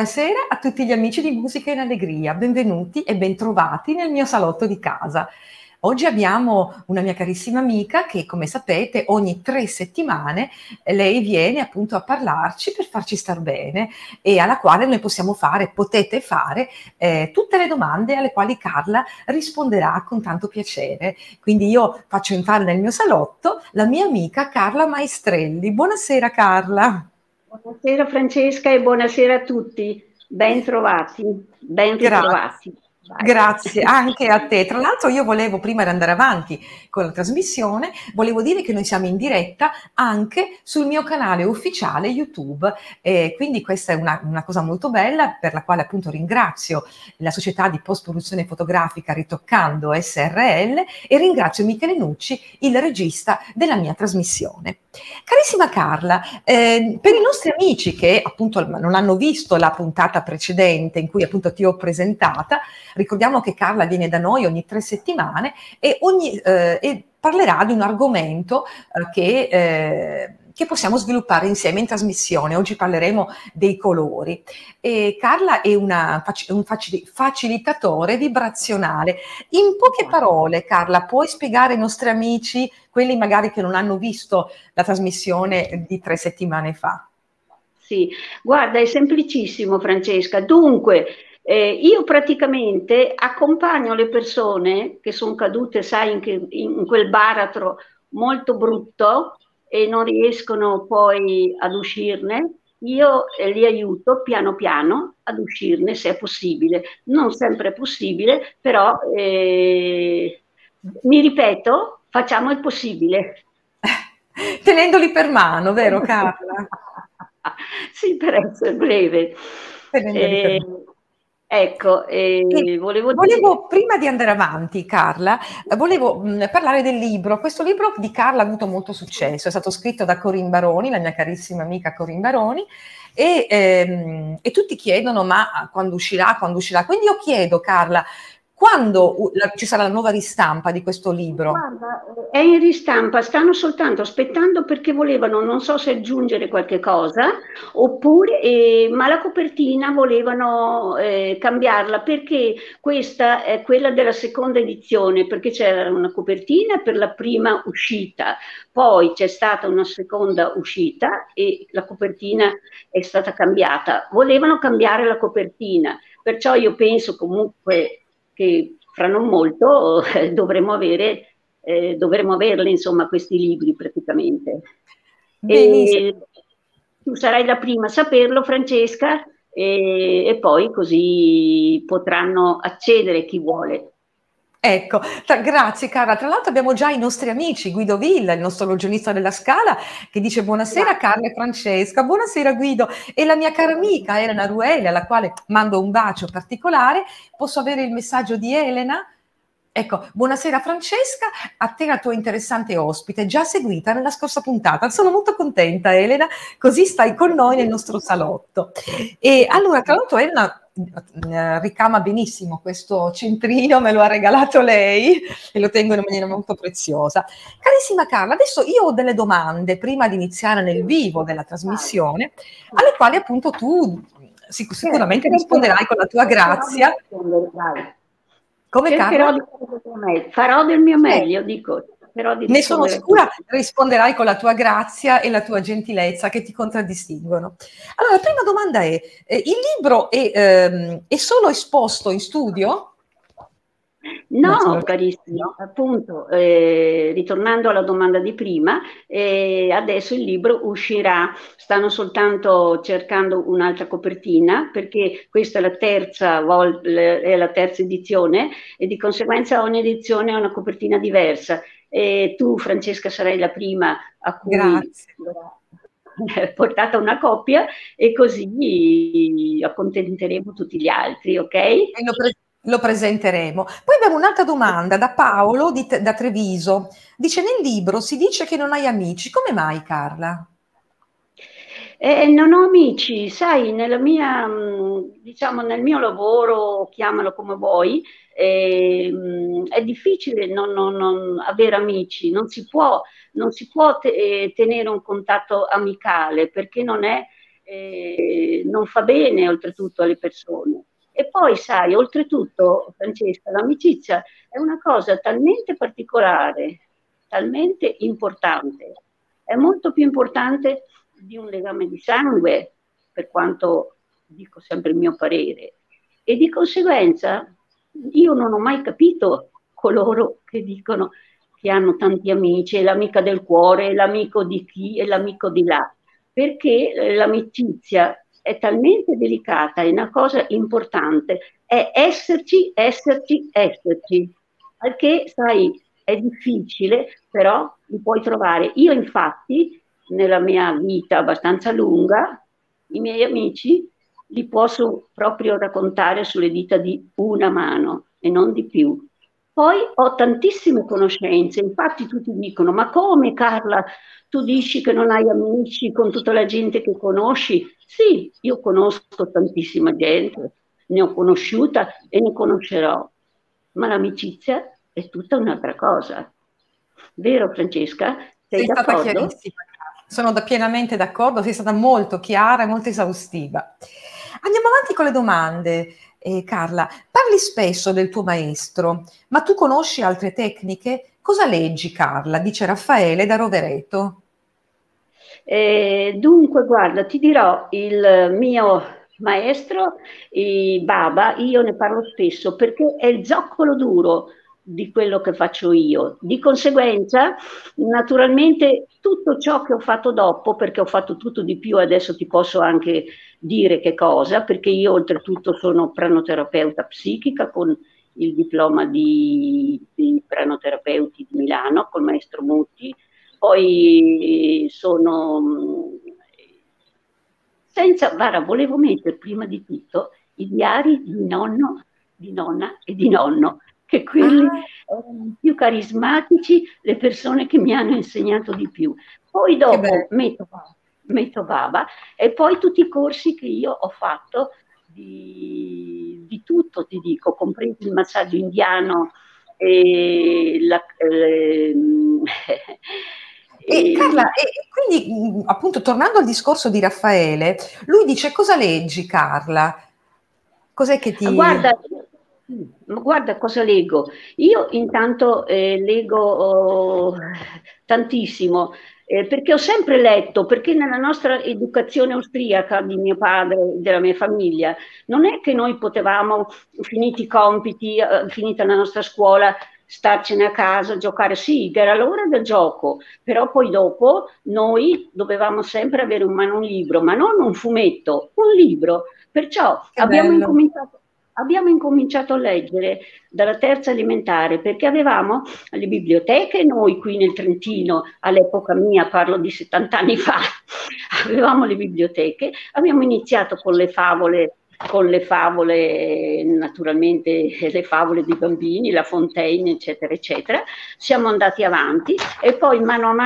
buonasera a tutti gli amici di Musica in Allegria, benvenuti e bentrovati nel mio salotto di casa. Oggi abbiamo una mia carissima amica che, come sapete, ogni 3 settimane lei viene appunto a parlarci per farci star bene e alla quale noi potete fare tutte le domande alle quali Carla risponderà con tanto piacere. Quindi io faccio entrare nel mio salotto la mia amica Carla Maestrelli. Buonasera Carla. Buonasera Francesca e buonasera a tutti, ben trovati, ben Grazie. ritrovati. Vai. Grazie anche a te. Tra l'altro io volevo, prima di andare avanti con la trasmissione, volevo dire che noi siamo in diretta anche sul mio canale ufficiale YouTube, quindi questa è una cosa molto bella per la quale appunto ringrazio la società di post-produzione fotografica Ritoccando SRL e ringrazio Michele Nucci, il regista della mia trasmissione. Carissima Carla, per i nostri amici che appunto non hanno visto la puntata precedente in cui appunto ti ho presentata, ricordiamo che Carla viene da noi ogni 3 settimane e parlerà di un argomento che possiamo sviluppare insieme in trasmissione. Oggi parleremo dei colori. E Carla è un facilitatore vibrazionale. In poche parole, Carla, puoi spiegare ai nostri amici, quelli magari che non hanno visto la trasmissione di 3 settimane fa? Sì, guarda, è semplicissimo Francesca. Dunque, io praticamente accompagno le persone che sono cadute, sai, in quel baratro molto brutto e non riescono poi ad uscirne. Io li aiuto piano piano ad uscirne se è possibile. Non sempre è possibile, però mi ripeto, facciamo il possibile. Tenendoli per mano, vero Carla? Sì, per essere breve. Tenendoli per mano. Ecco, E volevo dire... volevo, prima di andare avanti, Carla, volevo parlare del libro. Questo libro di Carla ha avuto molto successo, è stato scritto da Corinne Baroni, la mia carissima amica Corinne Baroni, e tutti chiedono ma quando uscirà, quando uscirà. Quindi io chiedo, Carla, quando ci sarà la nuova ristampa di questo libro? Guarda, è in ristampa, stanno soltanto aspettando perché volevano, non so se aggiungere qualche cosa, oppure, ma la copertina volevano cambiarla perché questa è quella della seconda edizione, perché c'era una copertina per la prima uscita, poi c'è stata una seconda uscita e la copertina è stata cambiata. Volevano cambiare la copertina, perciò io penso comunque che fra non molto dovremo averle, insomma, questi libri praticamente. Benissimo. E tu sarai la prima a saperlo, Francesca, e poi così potranno accedere chi vuole. Ecco, grazie Carla. Tra l'altro abbiamo già i nostri amici, Guido Villa, il nostro logionista della Scala, che dice buonasera Carla e Francesca, buonasera Guido, e la mia cara amica Elena Ruele, alla quale mando un bacio particolare. Posso avere il messaggio di Elena? Ecco, buonasera Francesca, a te la tua interessante ospite, già seguita nella scorsa puntata. Sono molto contenta Elena, così stai con noi nel nostro salotto. E allora, tra l'altro Elena ricama benissimo questo centrino, me lo ha regalato lei e lo tengo in maniera molto preziosa. Carissima Carla, adesso io ho delle domande prima di iniziare nel vivo della trasmissione, alle quali appunto tu sicuramente risponderai con la tua grazia. Come Carla? Farò del mio meglio, dico. Ne sono sicura, risponderai con la tua grazia e la tua gentilezza che ti contraddistinguono. Allora, la prima domanda è, il libro è solo esposto in studio? No, carissimo, appunto, ritornando alla domanda di prima, adesso il libro uscirà, stanno soltanto cercando un'altra copertina perché questa è è la terza edizione e di conseguenza ogni edizione ha una copertina diversa. E tu, Francesca, sarai la prima a cui verrà portata una coppia e così accontenteremo tutti gli altri, ok? Lo presenteremo. Poi abbiamo un'altra domanda da Paolo da Treviso. Dice, nel libro si dice che non hai amici. Come mai, Carla? Non ho amici, sai, diciamo, nel mio lavoro, chiamalo come vuoi, è difficile non avere amici, non si può tenere un contatto amicale perché non è non fa bene oltretutto alle persone. E poi, sai, oltretutto, Francesca, l'amicizia è una cosa talmente particolare, talmente importante, è molto più importante di un legame di sangue, per quanto dico sempre il mio parere. E di conseguenza io non ho mai capito coloro che dicono che hanno tanti amici, è l'amica del cuore, è l'amico di chi, è l'amico di là, perché l'amicizia è talmente delicata, è una cosa importante, è esserci, esserci, esserci, al che, sai, è difficile, però li puoi trovare. Io infatti, nella mia vita abbastanza lunga, i miei amici li posso proprio raccontare sulle dita di una mano e non di più. Poi ho tantissime conoscenze, infatti tutti dicono, ma come Carla, tu dici che non hai amici con tutta la gente che conosci? Sì, io conosco tantissima gente, ne ho conosciuta e ne conoscerò, ma l'amicizia è tutta un'altra cosa. Vero Francesca? Sei Sei stata d'accordo? chiarissima, Carla. Sono pienamente d'accordo, sei stata molto chiara e molto esaustiva. Andiamo avanti con le domande. Carla, parli spesso del tuo maestro, ma tu conosci altre tecniche? Cosa leggi, Carla? Dice Raffaele da Rovereto. Dunque, guarda, ti dirò, il mio maestro, Baba, io ne parlo spesso perché è il zoccolo duro di quello che faccio io. Di conseguenza, naturalmente, tutto ciò che ho fatto dopo, perché ho fatto tutto di più, adesso ti posso anche dire che cosa, perché io oltretutto sono pranoterapeuta psichica con il diploma di pranoterapeuti di Milano col maestro Mutti, poi sono senza, guarda, volevo mettere prima di tutto i diari di nonno, di nonna e di nonno, che quelli Ah, erano più carismatici, le persone che mi hanno insegnato di più. Poi che bello. dopo metto Baba e poi tutti i corsi che io ho fatto di tutto, ti dico, compreso il massaggio indiano e E e Carla, e quindi appunto tornando al discorso di Raffaele, lui dice cosa leggi, Carla? Cos'è che ti... Guarda, guarda cosa leggo. Io intanto leggo tantissimo, perché ho sempre letto, perché nella nostra educazione austriaca di mio padre, della mia famiglia, non è che noi potevamo, finiti i compiti, finita la nostra scuola, starcene a casa, giocare. Sì, era l'ora del gioco, però poi dopo noi dovevamo sempre avere in mano un libro, ma non un fumetto, un libro. Perciò Che bello. abbiamo incominciato a leggere dalla terza elementare perché avevamo le biblioteche, noi qui nel Trentino, all'epoca mia, parlo di 70 anni fa, avevamo le biblioteche, abbiamo iniziato con le favole, naturalmente le favole dei bambini, La Fontaine, eccetera, eccetera. Siamo andati avanti e poi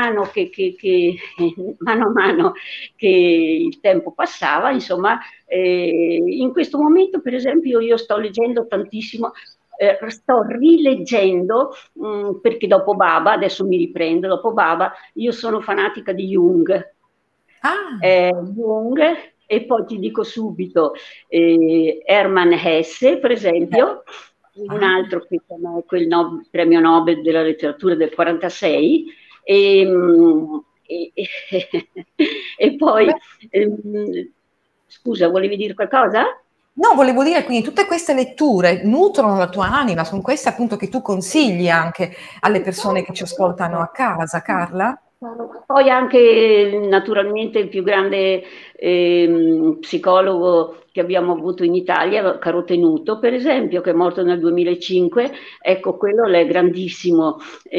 mano a mano che il tempo passava, insomma, in questo momento, per esempio, io sto leggendo tantissimo, sto rileggendo, perché dopo Baba, adesso mi riprendo, dopo Baba, io sono fanatica di Jung. Ah, Jung, e poi ti dico subito Hermann Hesse, per esempio, un ah. altro che è quel premio Nobel della letteratura del 46, e, e poi, Beh, scusa, volevi dire qualcosa? no, volevo dire, quindi tutte queste letture nutrono la tua anima, sono queste appunto che tu consigli anche alle persone che ci Certo, ascoltano certo. a casa, Carla? Poi anche naturalmente il più grande psicologo che abbiamo avuto in Italia, Carotenuto, per esempio, che è morto nel 2005, ecco, quello è grandissimo.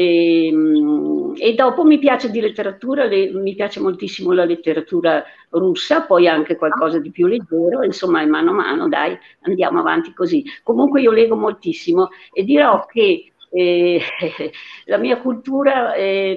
E dopo mi piace di letteratura, mi piace moltissimo la letteratura russa, poi anche qualcosa di più leggero, insomma, mano a mano, dai, andiamo avanti così. Comunque io leggo moltissimo e dirò che la mia cultura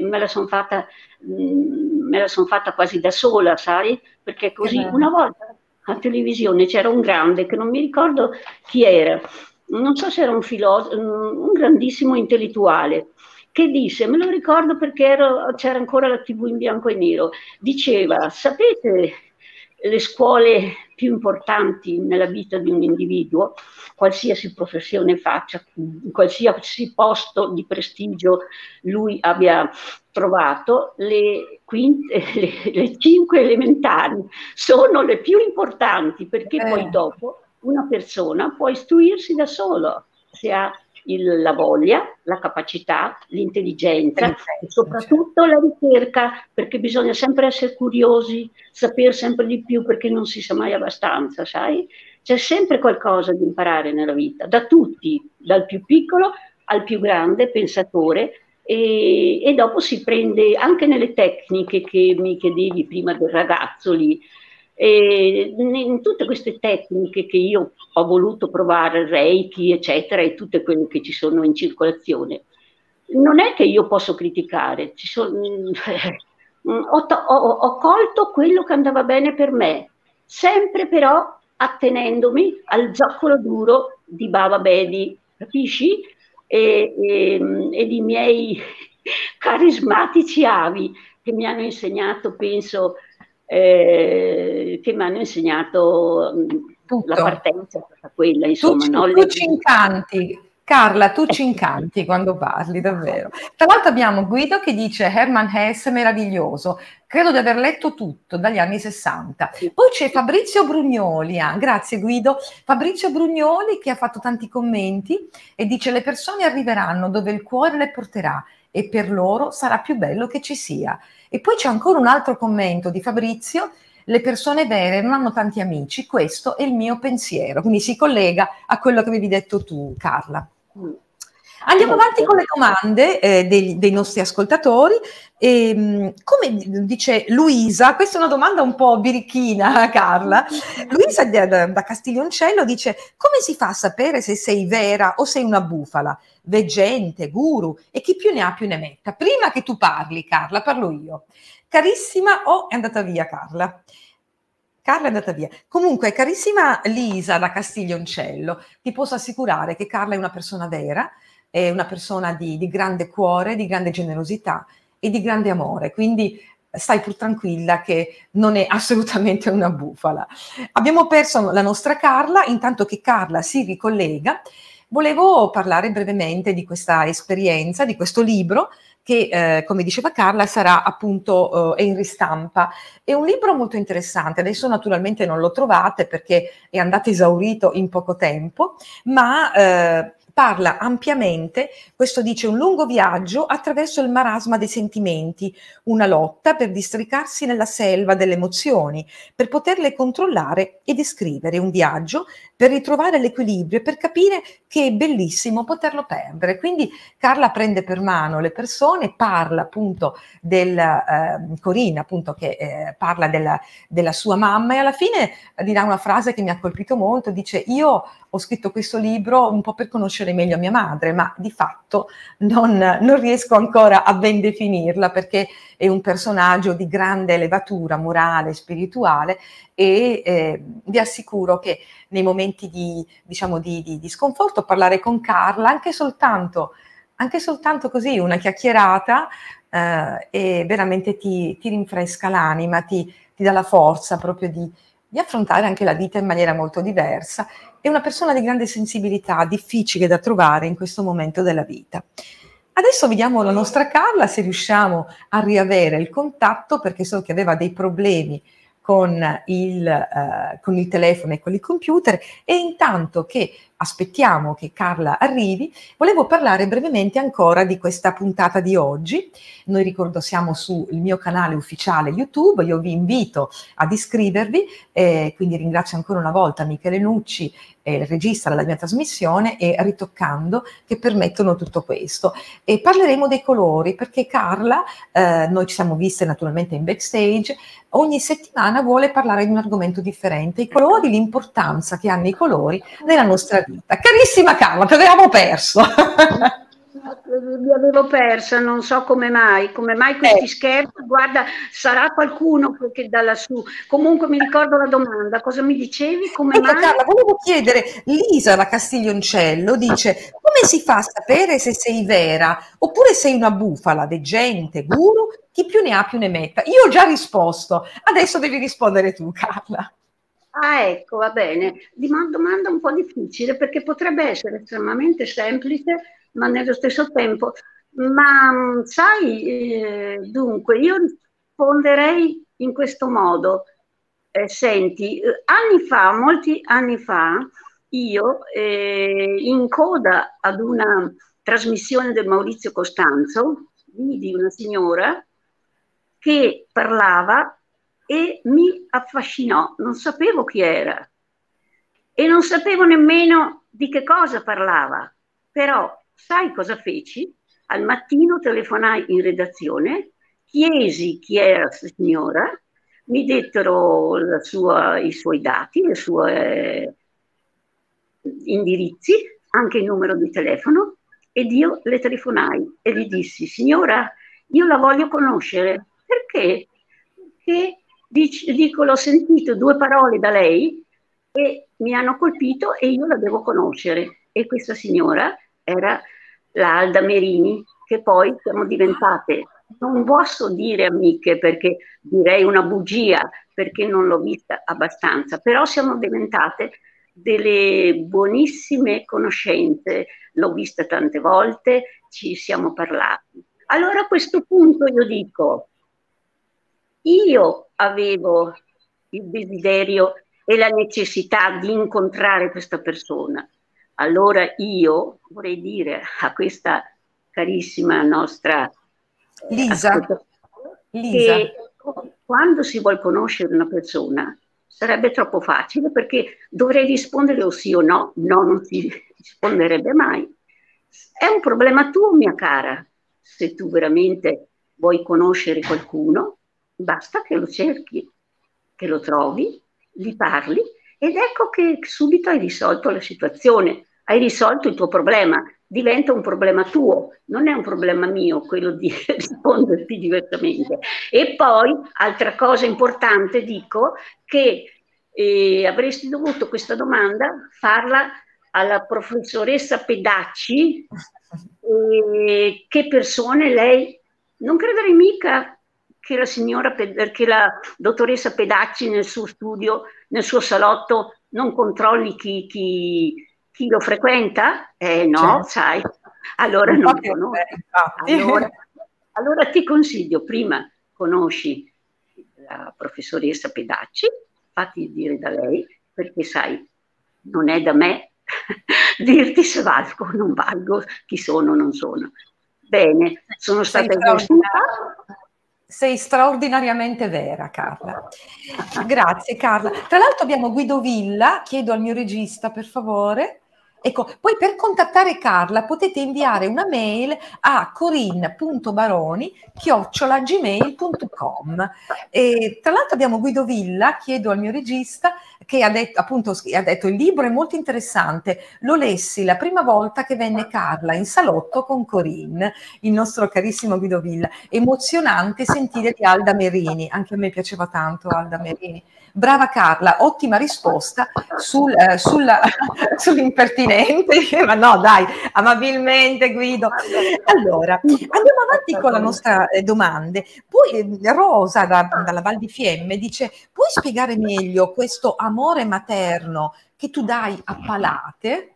me la son fatta quasi da sola, sai? Perché Che così bello. una volta a televisione c'era un grande che non mi ricordo chi era, non so se era un filosofo, un grandissimo intellettuale, che disse, me lo ricordo perché c'era ancora la TV in bianco e nero, diceva, sapete le scuole più importanti nella vita di un individuo, qualsiasi professione faccia, in qualsiasi posto di prestigio lui abbia trovato, le 5 elementari sono le più importanti, perché poi dopo una persona può istruirsi da solo, se ha la voglia, la capacità, l'intelligenza e soprattutto la ricerca, perché bisogna sempre essere curiosi, sapere sempre di più, perché non si sa mai abbastanza, sai? C'è sempre qualcosa da imparare nella vita, da tutti, dal più piccolo al più grande pensatore, e dopo si prende anche nelle tecniche che mi chiedevi prima del ragazzo lì. In tutte queste tecniche che io ho voluto provare, Reiki, eccetera, e tutte quelle che ci sono in circolazione, non è che io posso criticare, ho colto quello che andava bene per me, sempre però attenendomi al zoccolo duro di Baba Bedi, capisci? E di miei carismatici avi che mi hanno insegnato, penso, che mi hanno insegnato la partenza, tutta quella, insomma. Tu ci incanti, Carla, tu ci incanti quando parli, davvero. Tra l'altro abbiamo Guido che dice Hermann Hesse meraviglioso, credo di aver letto tutto dagli anni 60. Poi c'è Fabrizio Brugnoli, grazie Guido, Fabrizio Brugnoli che ha fatto tanti commenti e dice le persone arriveranno dove il cuore le porterà e per loro sarà più bello che ci sia. E poi c'è ancora un altro commento di Fabrizio: le persone vere non hanno tanti amici, questo è il mio pensiero. Quindi si collega a quello che avevi detto tu, Carla. Andiamo avanti con le domande dei nostri ascoltatori. Come dice Luisa, questa è una domanda un po' birichina, Carla. Luisa da Castiglioncello dice: come si fa a sapere se sei vera o sei una bufala? Veggente, guru, e chi più ne ha più ne metta. Prima che tu parli, Carla, parlo io. Carissima, è andata via Carla. Carla è andata via. Comunque, carissima Lisa da Castiglioncello, ti posso assicurare che Carla è una persona vera, è una persona di grande cuore, di grande generosità e di grande amore, quindi stai pur tranquilla che non è assolutamente una bufala. Abbiamo perso la nostra Carla, intanto che Carla si ricollega, volevo parlare brevemente di questa esperienza, di questo libro, che come diceva Carla sarà appunto è in ristampa. È un libro molto interessante, adesso naturalmente non lo trovate perché è andato esaurito in poco tempo, ma parla ampiamente, questo dice, un lungo viaggio attraverso il marasma dei sentimenti, una lotta per districarsi nella selva delle emozioni, per poterle controllare e descrivere, un viaggio per ritrovare l'equilibrio e per capire che è bellissimo poterlo perdere. Quindi Carla prende per mano le persone, parla appunto Corina, appunto, che parla della sua mamma, e alla fine dirà una frase che mi ha colpito molto, dice: io ho scritto questo libro un po' per conoscere meglio mia madre, ma di fatto non riesco ancora a ben definirla, perché è un personaggio di grande elevatura morale, spirituale, e vi assicuro che nei momenti di sconforto parlare con Carla, anche soltanto così, una chiacchierata, e veramente ti rinfresca l'anima, ti dà la forza proprio di affrontare anche la vita in maniera molto diversa. È una persona di grande sensibilità, difficile da trovare in questo momento della vita. Adesso vediamo la nostra Carla se riusciamo a riavere il contatto, perché so che aveva dei problemi con il telefono e con il computer, e intanto che aspettiamo che Carla arrivi, volevo parlare brevemente ancora di questa puntata di oggi. Noi, ricordo, siamo sul mio canale ufficiale YouTube, io vi invito ad iscrivervi, quindi ringrazio ancora una volta Michele Nucci, il regista della mia trasmissione, e Ritoccando, che permettono tutto questo. E parleremo dei colori, perché Carla, noi ci siamo viste naturalmente in backstage, ogni settimana vuole parlare di un argomento differente, i colori, l'importanza che hanno i colori nella nostra vita. Carissima Carla, ti avevamo perso. Mi avevo persa, non so come mai questi scherzi, guarda, sarà qualcuno che da lassù. Comunque mi ricordo la domanda, cosa mi dicevi? Come Ecco mai? Carla, volevo chiedere, Lisa da Castiglioncello dice, come si fa a sapere se sei vera oppure sei una bufala, veggente, guru, chi più ne ha più ne metta? Io ho già risposto, adesso devi rispondere tu Carla. Ah, ecco, va bene. Domanda un po' difficile perché potrebbe essere estremamente semplice, ma nello stesso tempo. Ma sai, dunque, io risponderei in questo modo. Senti, anni fa, molti anni fa, io in coda ad una trasmissione del Maurizio Costanzo, vidi una signora che parlava e mi affascinò, non sapevo chi era e non sapevo nemmeno di che cosa parlava, però sai cosa feci? Al mattino telefonai in redazione, chiesi chi era questa signora, mi dettero i suoi dati, i suoi indirizzi, anche il numero di telefono, ed io le telefonai e gli dissi, signora, io la voglio conoscere. Perché? Perché dico, l'ho sentito 2 parole da lei e mi hanno colpito e io la devo conoscere. E questa signora era la Alda Merini, che poi siamo diventate, non posso dire amiche perché direi una bugia, perché non l'ho vista abbastanza, però siamo diventate delle buonissime conoscenze, l'ho vista tante volte, ci siamo parlati. Allora a questo punto io dico, io avevo il desiderio e la necessità di incontrare questa persona. Allora io vorrei dire a questa carissima nostra Lisa, ascoltatrice Lisa. che quando si vuole conoscere una persona sarebbe troppo facile perché dovrei rispondere o sì o no, no non si risponderebbe mai. È un problema tuo, mia cara. Se tu veramente vuoi conoscere qualcuno, basta che lo cerchi, che lo trovi, gli parli ed ecco che subito hai risolto la situazione, hai risolto il tuo problema, diventa un problema tuo, non è un problema mio quello di risponderti diversamente. E poi, altra cosa importante, dico che avresti dovuto questa domanda farla alla professoressa Pedacci, che persone lei, non crederei mica che che la dottoressa Pedacci nel suo studio, nel suo salotto, non controlli chi lo frequenta? No, Certo. sai, allora non Infatti, lo conosci. infatti. Allora ti consiglio, prima conosci la professoressa Pedacci, fatti dire da lei, perché sai, non è da me dirti se valgo o non valgo, chi sono o non sono. Bene, sono Sei stata esaustiva. Sei straordinariamente vera, Carla. Grazie, Carla. Tra l'altro abbiamo Guido Villa, chiedo al mio regista, per favore. Ecco, poi per contattare Carla potete inviare una mail a corinne.baroni@gmail.com. E tra l'altro abbiamo Guido Villa, chiedo al mio regista, che ha detto, appunto, ha detto il libro è molto interessante, lo lessi la prima volta che venne Carla in salotto con Corinne, il nostro carissimo Guido Villa. Emozionante sentire di Alda Merini, anche a me piaceva tanto Alda Merini. Brava Carla, ottima risposta sull'impertinente, ma no dai, amabilmente Guido. Allora, andiamo avanti con la nostra domande. Poi Rosa dalla Val di Fiemme dice, puoi spiegare meglio questo amore materno che tu dai a palate?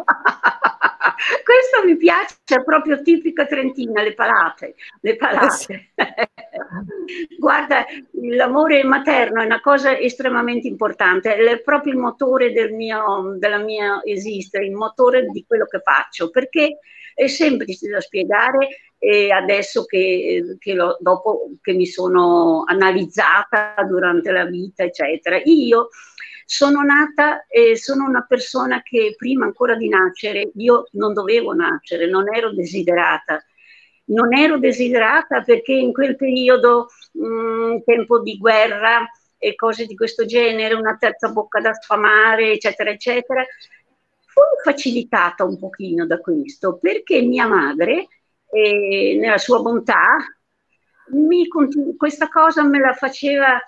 Questo mi piace, è proprio tipica trentina, le palate, le Sì. palate. Guarda, l'amore materno è una cosa estremamente importante, è proprio il motore della mia esistere, il motore di quello che faccio, perché è semplice da spiegare e adesso dopo che mi sono analizzata durante la vita, eccetera. Io sono nata e sono una persona che prima ancora di nascere, io non dovevo nascere, non ero desiderata. Non ero desiderata perché in quel periodo, tempo di guerra e cose di questo genere, una terza bocca da sfamare, eccetera, eccetera, fui facilitata un pochino da questo, perché mia madre e nella sua bontà, questa cosa me la faceva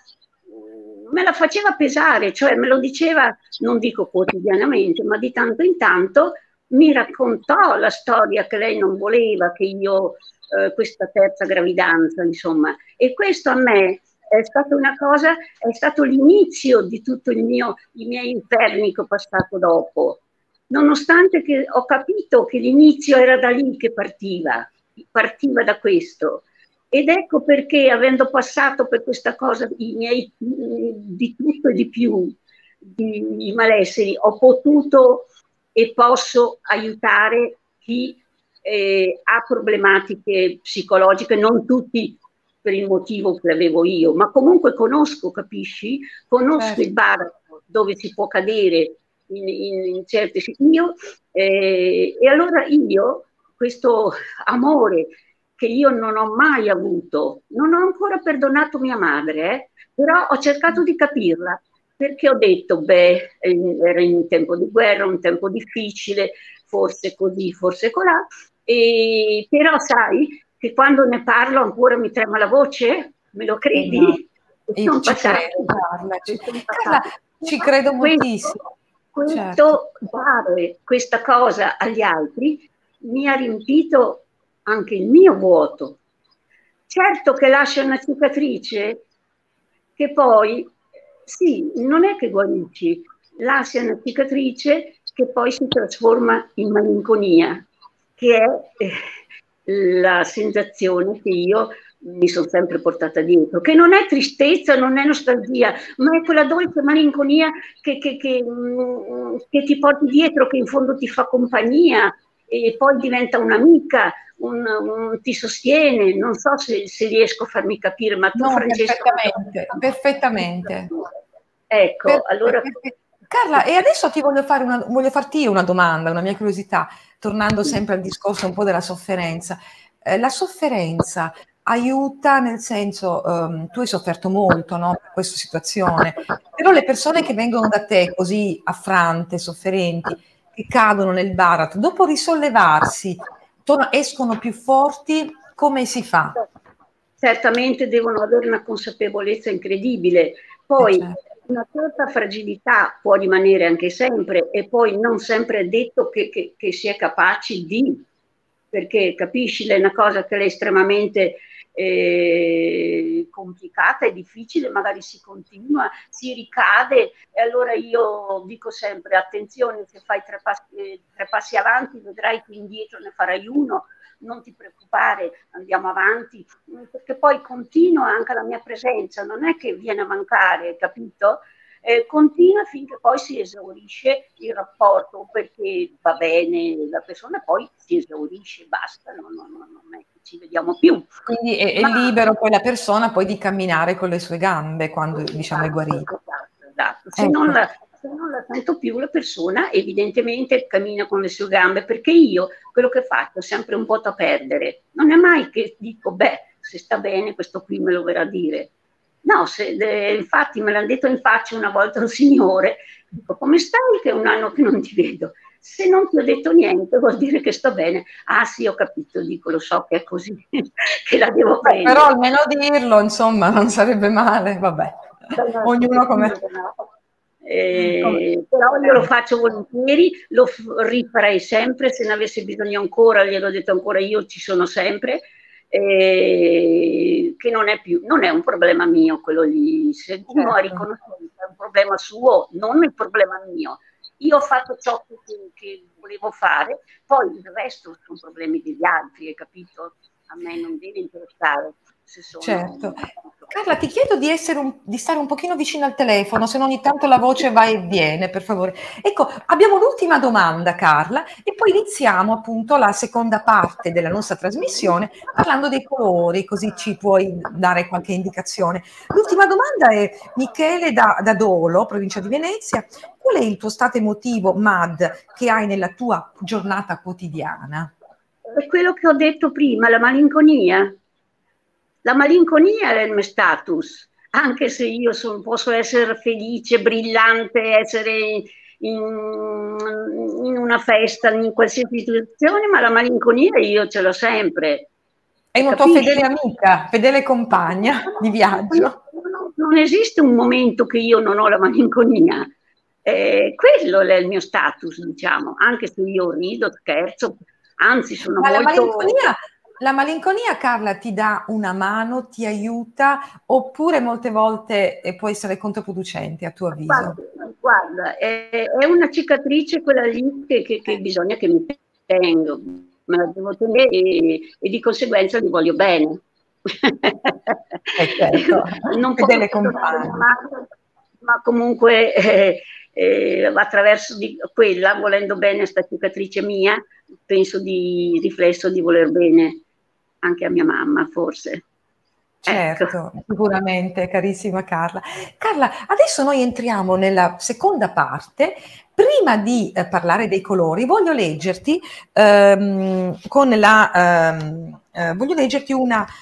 pesare, cioè me lo diceva, non dico quotidianamente, ma di tanto in tanto mi raccontò la storia che lei non voleva, che io, questa terza gravidanza, insomma. E questo a me è stata una cosa, è stato l'inizio di tutto i miei inferni che ho passato dopo. Nonostante che ho capito che l'inizio era da lì che partiva da questo. Ed ecco perché, avendo passato per questa cosa i miei di tutto e di più, i malesseri, ho potuto e posso aiutare chi ha problematiche psicologiche, non tutti per il motivo che avevo io, ma comunque conosco, capisci? Conosco il baratro dove si può cadere in certe e allora io, questo amore che io non ho mai avuto, non ho ancora perdonato mia madre, però ho cercato di capirla, perché ho detto, beh, era in tempo di guerra, un tempo difficile, forse così, forse colà, però sai che quando ne parlo ancora mi trema la voce? Me lo credi? Io ci credo, Carla, ci credo moltissimo. Questo dare questa cosa agli altri mi ha riempito anche il mio vuoto. Certo che lascia una cicatrice che poi, sì, non è che guarisci, lascia una cicatrice che poi si trasforma in malinconia, che è la sensazione che io mi sono sempre portata dietro, che non è tristezza, non è nostalgia, ma è quella dolce malinconia che ti porti dietro, che in fondo ti fa compagnia e poi diventa un'amica, ti sostiene. Non so se riesco a farmi capire, ma tu, no, Francesca... Perfettamente. Ecco, allora... Carla, e adesso ti voglio farti una domanda, una mia curiosità, tornando sempre al discorso un po' della sofferenza. La sofferenza aiuta, nel senso, tu hai sofferto molto, no, per questa situazione, però le persone che vengono da te così affrante, sofferenti, che cadono nel baratro, dopo risollevarsi, escono più forti, come si fa? Certamente devono avere una consapevolezza incredibile, poi una certa fragilità può rimanere anche sempre, e poi non sempre è detto che si è capaci di, perché capisci, è una cosa che è estremamente complicata e difficile, magari si continua, si ricade, e allora io dico sempre attenzione, se fai tre passi avanti vedrai che indietro ne farai uno. Non ti preoccupare, andiamo avanti, perché poi continua anche la mia presenza, non è che viene a mancare, capito? Continua finché poi si esaurisce il rapporto, perché va bene la persona, poi si esaurisce, basta, non è che ci vediamo più. Quindi è libero poi la persona poi di camminare con le sue gambe quando, diciamo, è guarito. Esatto. Se non la sento più, la persona evidentemente cammina con le sue gambe, perché io quello che faccio è sempre un po' da perdere. Non è mai che dico, beh, se sta bene questo qui me lo verrà a dire. No, infatti me l'ha detto in faccia una volta un signore, dico, come stai che è un anno che non ti vedo? Se non ti ho detto niente vuol dire che sto bene. Ah sì, ho capito, dico, lo so che è così, che la devo prendere. Però almeno dirlo, insomma, non sarebbe male, vabbè. Ognuno come... Però io lo faccio volentieri, lo rifarei sempre, se ne avesse bisogno ancora, gliel'ho detto ancora io, ci sono sempre, che non è un problema mio quello lì, se uno ha riconosciuto è un problema suo, non il problema mio. Io ho fatto ciò che volevo fare, poi il resto sono problemi degli altri, hai capito? A me non deve interessare. Certo. Carla, ti chiedo di stare un pochino vicino al telefono, se no ogni tanto la voce va e viene, per favore. Ecco, abbiamo l'ultima domanda, Carla, e poi iniziamo appunto la seconda parte della nostra trasmissione parlando dei colori, così ci puoi dare qualche indicazione. L'ultima domanda è: Michele da Dolo, provincia di Venezia, qual è il tuo stato emotivo, MAD, che hai nella tua giornata quotidiana? È quello che ho detto prima, la malinconia. La malinconia è il mio status, anche se io posso essere felice, brillante, essere in una festa, in qualsiasi situazione, ma la malinconia io ce l'ho sempre. È una tua Capisci? fedele amica, fedele compagna di viaggio. Non esiste un momento che io non ho la malinconia. Quello è il mio status, diciamo, anche se io rido, scherzo, anzi sono Ma molto... la malinconia, Carla, ti dà una mano, ti aiuta, oppure molte volte può essere controproducente, a tuo avviso? Guarda, è una cicatrice quella lì che bisogna che mi tengo, me la devo tenere e di conseguenza gli voglio bene. Certo, Non posso fedele perdonare compagna. ma comunque attraverso quella, volendo bene a sta cicatrice mia, penso di riflesso di voler bene anche a mia mamma, forse. Ecco. Certo, sicuramente, carissima Carla. Carla, adesso noi entriamo nella seconda parte. Prima di parlare dei colori, voglio leggerti voglio leggerti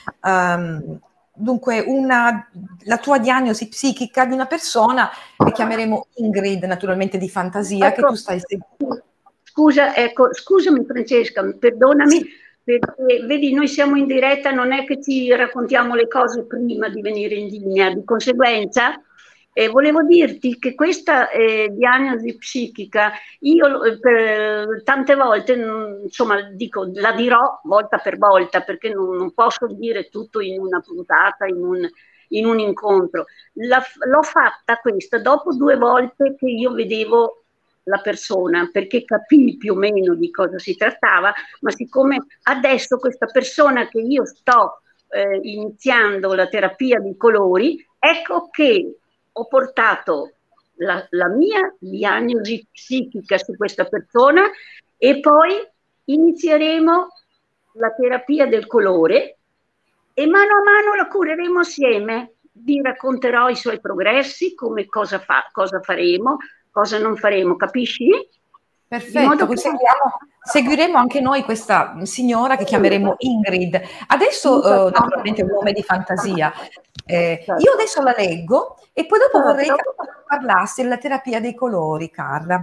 dunque la tua diagnosi psichica di una persona che chiameremo Ingrid, naturalmente di fantasia, che Ecco, tu stai seguendo. scusa, ecco, scusami Francesca, perdonami, Sì, perché vedi, noi siamo in diretta, non è che ci raccontiamo le cose prima di venire in linea, di conseguenza volevo dirti che questa diagnosi psichica, io tante volte, insomma, dico, la dirò volta per volta, perché non posso dire tutto in una puntata, in un incontro. L'ho fatta questa dopo 2 volte che io vedevo la persona, perché capii più o meno di cosa si trattava, ma siccome adesso questa persona che io sto iniziando la terapia di colori, ecco che ho portato la mia diagnosi psichica su questa persona e poi inizieremo la terapia del colore e mano a mano la cureremo assieme. Vi racconterò i suoi progressi, come cosa faremo, cosa non faremo, capisci? Di perfetto, modo che... così seguiremo anche noi questa signora che chiameremo Ingrid. Adesso, naturalmente, è un nome di fantasia. Io adesso la leggo e poi dopo vorrei che parlassi della terapia dei colori, Carla.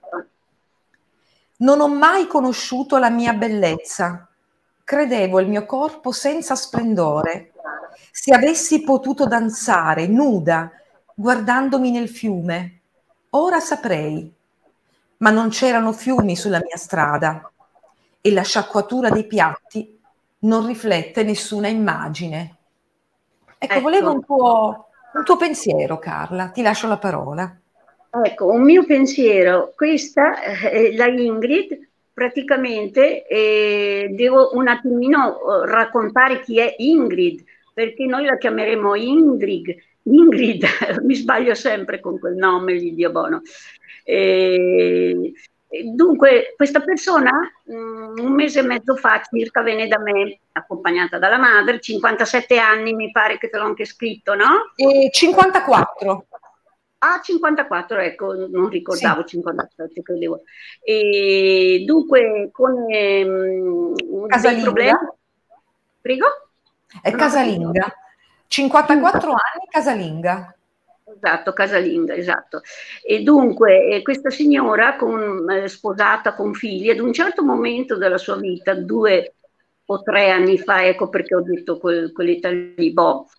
Non ho mai conosciuto la mia bellezza. Credevo il mio corpo senza splendore. Se avessi potuto danzare nuda, guardandomi nel fiume, ora saprei. Ma non c'erano fiumi sulla mia strada e la sciacquatura dei piatti non riflette nessuna immagine. Ecco, volevo Ecco. un tuo pensiero, Carla. Ti lascio la parola. Ecco, un mio pensiero, questa, la Ingrid, praticamente devo un attimino raccontare chi è Ingrid, perché noi la chiameremo Ingrid, Ingrid, mi sbaglio sempre con quel nome, l'Iddio buono. Dunque, questa persona un mese e mezzo fa circa venne da me, accompagnata dalla madre, 57 anni, mi pare che te l'ho anche scritto, no? 54. Ah, 54, ecco, non Sì, ricordavo 57, credevo. E dunque, con dei casalinga. problemi... Prego? È Non ho capito. casalinga. 54 anni, casalinga. Esatto, casalinga, esatto. E dunque, questa signora, sposata con figli, ad un certo momento della sua vita, 2 o 3 anni fa, ecco perché ho detto quell'età lì,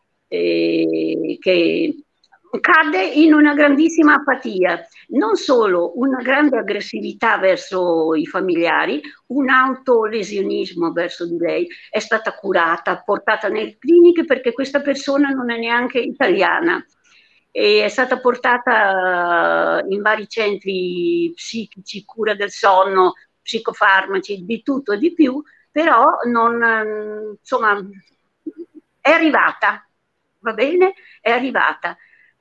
che cadde in una grandissima apatia, non solo una grande aggressività verso i familiari, un autolesionismo verso di lei, è stata curata, portata nelle cliniche perché questa persona non è neanche italiana e è stata portata in vari centri psichici, cura del sonno, psicofarmaci, di tutto e di più, però non, insomma, è arrivata, va bene? È arrivata.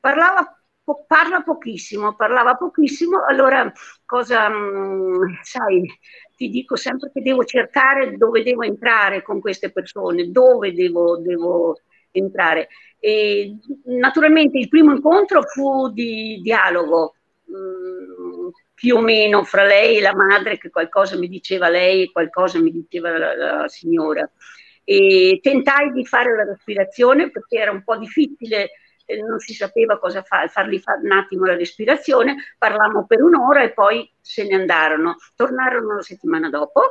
Parlava pochissimo, allora cosa, sai, ti dico sempre che devo cercare dove devo entrare con queste persone, dove devo entrare. E, naturalmente il primo incontro fu di dialogo, più o meno fra lei e la madre, che qualcosa mi diceva lei e qualcosa mi diceva la signora. E tentai di fare la respirazione perché era un po' difficile non si sapeva cosa fargli fare un attimo la respirazione, parlammo per un'ora e poi se ne andarono, tornarono la settimana dopo.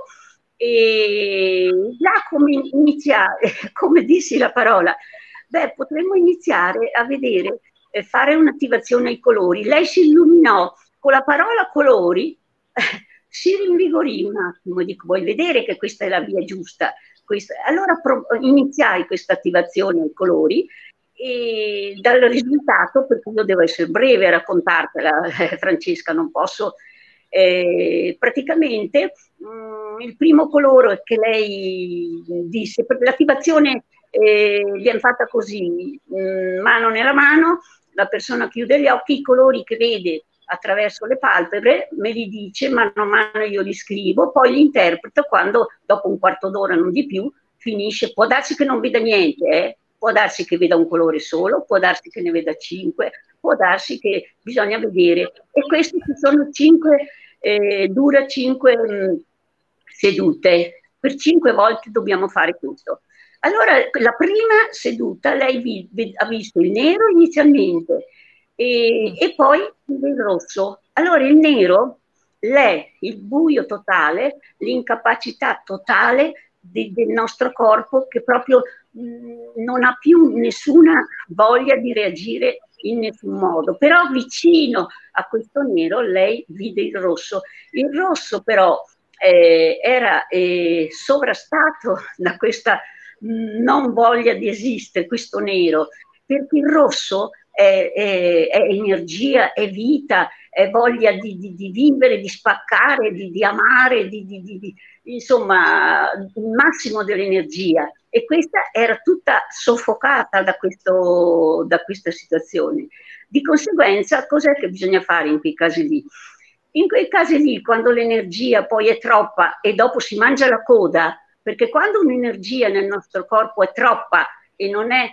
E là come iniziare, come dissi la parola, beh, potremmo iniziare a vedere, fare un'attivazione ai colori. Lei si illuminò con la parola colori, si rinvigorì un attimo, dico, vuoi vedere che questa è la via giusta? Allora iniziai questa attivazione ai colori e dal risultato, perché io devo essere breve a raccontartela, Francesca, non posso, praticamente il primo colore che lei disse, l'attivazione viene fatta così, mano nella mano, la persona chiude gli occhi, i colori che vede attraverso le palpebre me li dice, mano a mano io li scrivo, poi li interpreto quando dopo un quarto d'ora, non di più, finisce. Può darsi che non veda niente, può darsi che veda un colore solo, può darsi che ne veda 5, può darsi che bisogna vedere. E questi sono 5, dura 5 sedute, per 5 volte dobbiamo fare questo. Allora, la prima seduta lei ha visto il nero inizialmente e poi il rosso. Allora il nero è il buio totale, l'incapacità totale del nostro corpo che proprio non ha più nessuna voglia di reagire in nessun modo. Però vicino a questo nero lei vide il rosso. Il rosso però era sovrastato da questa non voglia di esistere, questo nero, perché il rosso è energia, è vita, è voglia di vivere, di spaccare, di amare, insomma, il massimo dell'energia. E questa era tutta soffocata da questa situazione. Di conseguenza, cos'è che bisogna fare in quei casi lì? In quei casi lì, quando l'energia poi è troppa e dopo si mangia la coda, perché quando un'energia nel nostro corpo è troppa e non è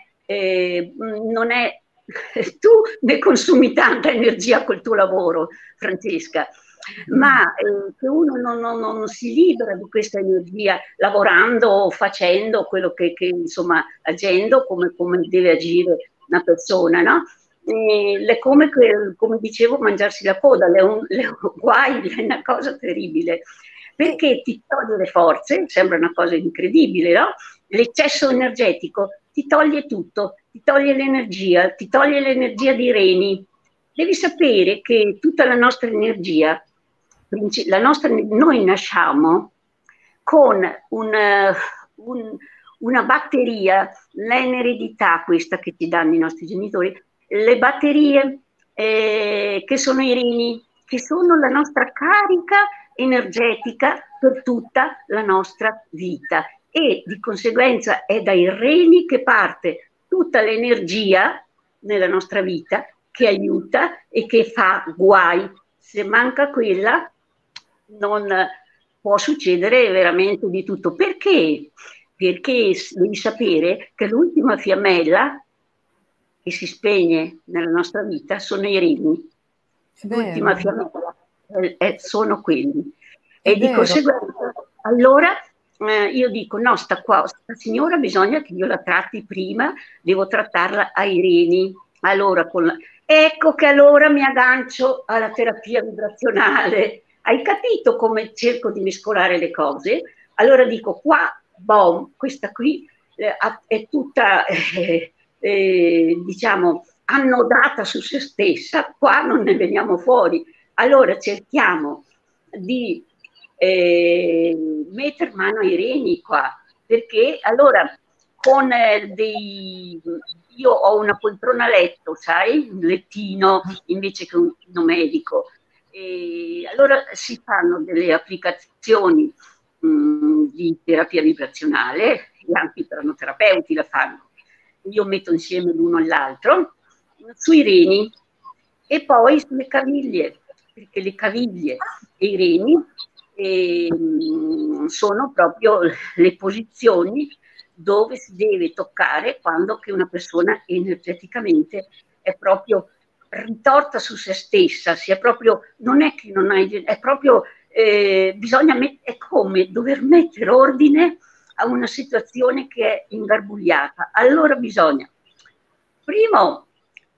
tu ne consumi tanta energia col tuo lavoro, Francesca, ma che uno non si libera di questa energia lavorando, facendo quello che insomma, agendo come deve agire una persona, no? È come dicevo, mangiarsi la coda, guai, è una cosa terribile, perché ti toglie le forze, sembra una cosa incredibile, no? L'eccesso energetico ti toglie tutto, ti toglie l'energia dei reni. Devi sapere che tutta la nostra energia, noi nasciamo con una batteria, l'eredità questa che ti danno i nostri genitori, le batterie che sono i reni, che sono la nostra carica energetica per tutta la nostra vita. E di conseguenza è dai reni che parte tutta l'energia nella nostra vita che aiuta e che fa guai. Se manca quella non può succedere veramente di tutto. Perché? Perché devi sapere che l'ultima fiammella che si spegne nella nostra vita sono i reni. L'ultima fiammella sono quelli. E di conseguenza, allora io dico, no, sta signora bisogna che io la tratti prima, devo trattarla ai reni. Allora, ecco che allora mi aggancio alla terapia vibrazionale. Hai capito come cerco di mescolare le cose? Allora dico, qua, questa qui è tutta, diciamo, annodata su se stessa, qua non ne veniamo fuori. Allora cerchiamo di mettere mano ai reni qua, perché allora con io ho una poltrona letto, sai, un lettino invece che un lettino medico, e allora si fanno delle applicazioni di terapia vibrazionale, e anche i pranoterapeuti la fanno, io metto insieme l'uno all'altro sui reni e poi sulle caviglie, perché le caviglie e i reni sono proprio le posizioni dove si deve toccare quando che una persona energeticamente è proprio ritorta su se stessa, sia proprio, non è che non hai, è proprio, bisogna è come dover mettere ordine a una situazione che è ingarbugliata. Allora bisogna, primo,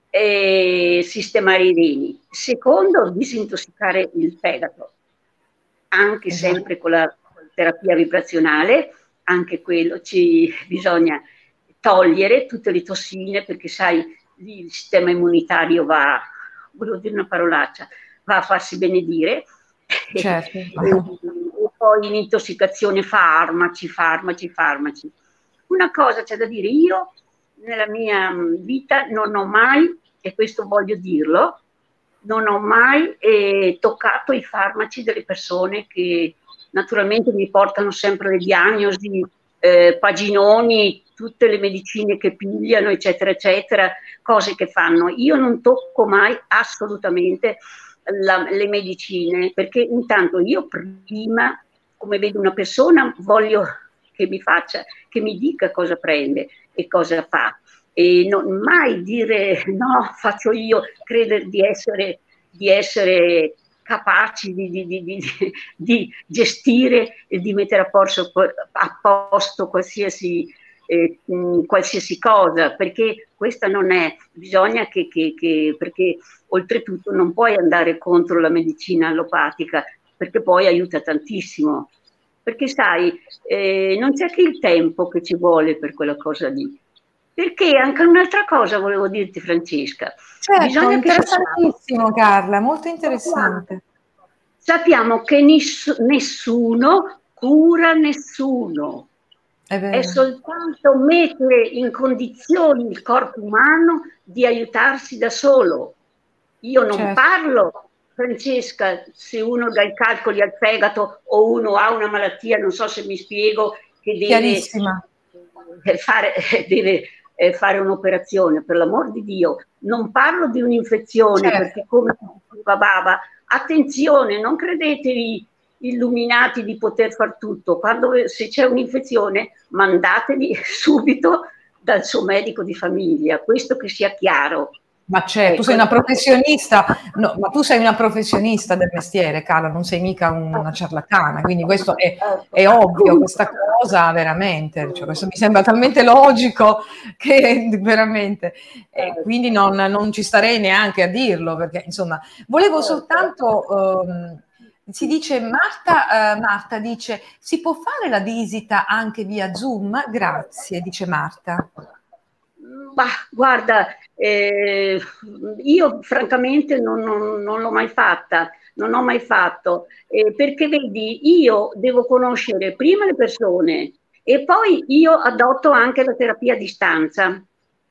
sistemare i reni. Secondo, disintossicare il fegato, anche sempre con la terapia vibrazionale, anche quello bisogna togliere tutte le tossine, perché sai, lì il sistema immunitario volevo dire una parolaccia, va a farsi benedire. Certo. E poi in intossicazione farmaci. Una cosa c'è da dire, io nella mia vita non ho mai, e questo voglio dirlo, non ho mai toccato i farmaci delle persone che naturalmente mi portano sempre le diagnosi, paginoni, tutte le medicine che pigliano, eccetera, eccetera, cose che fanno. Io non tocco mai assolutamente le medicine, perché intanto io prima, come vedo una persona, voglio che mi dica cosa prende e cosa fa. E non mai dire no, faccio io, credere di essere capaci di gestire e di mettere a posto qualsiasi cosa, perché questa non è, bisogna perché oltretutto non puoi andare contro la medicina allopatica, perché poi aiuta tantissimo, perché sai, non c'è che il tempo che ci vuole per quella cosa lì. Perché anche un'altra cosa volevo dirti, Francesca. Certo, Bisogna che interessantissimo Carla, molto interessante. sappiamo che nessuno cura nessuno. È soltanto mettere in condizioni il corpo umano di aiutarsi da solo. Io non parlo, Francesca, se uno dà i calcoli al fegato o uno ha una malattia, non so se mi spiego, che deve fare un'operazione, per l'amor di Dio. Non parlo di un'infezione, perché come diceva Baba, attenzione, non credetevi illuminati di poter far tutto. Se c'è un'infezione, mandateli subito dal suo medico di famiglia, questo che sia chiaro. Ma certo, tu sei una professionista, no, ma tu sei una professionista del mestiere, Carla, non sei mica una ciarlatana, quindi questo è ovvio, questa cosa veramente, cioè, questo mi sembra talmente logico che veramente, quindi non ci starei neanche a dirlo, perché insomma, volevo soltanto, si dice, Marta dice, si può fare la visita anche via Zoom? Grazie, dice Marta. Bah, guarda, io francamente non l'ho mai fatta, non ho mai fatto, perché vedi, io devo conoscere prima le persone e poi io adotto anche la terapia a distanza.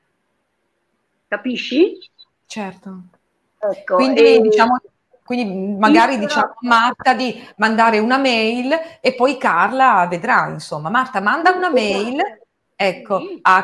Capisci? Certo. Ecco, quindi magari diciamo a Marta di mandare una mail e poi Carla vedrà, insomma. Marta manda una mail, ecco, a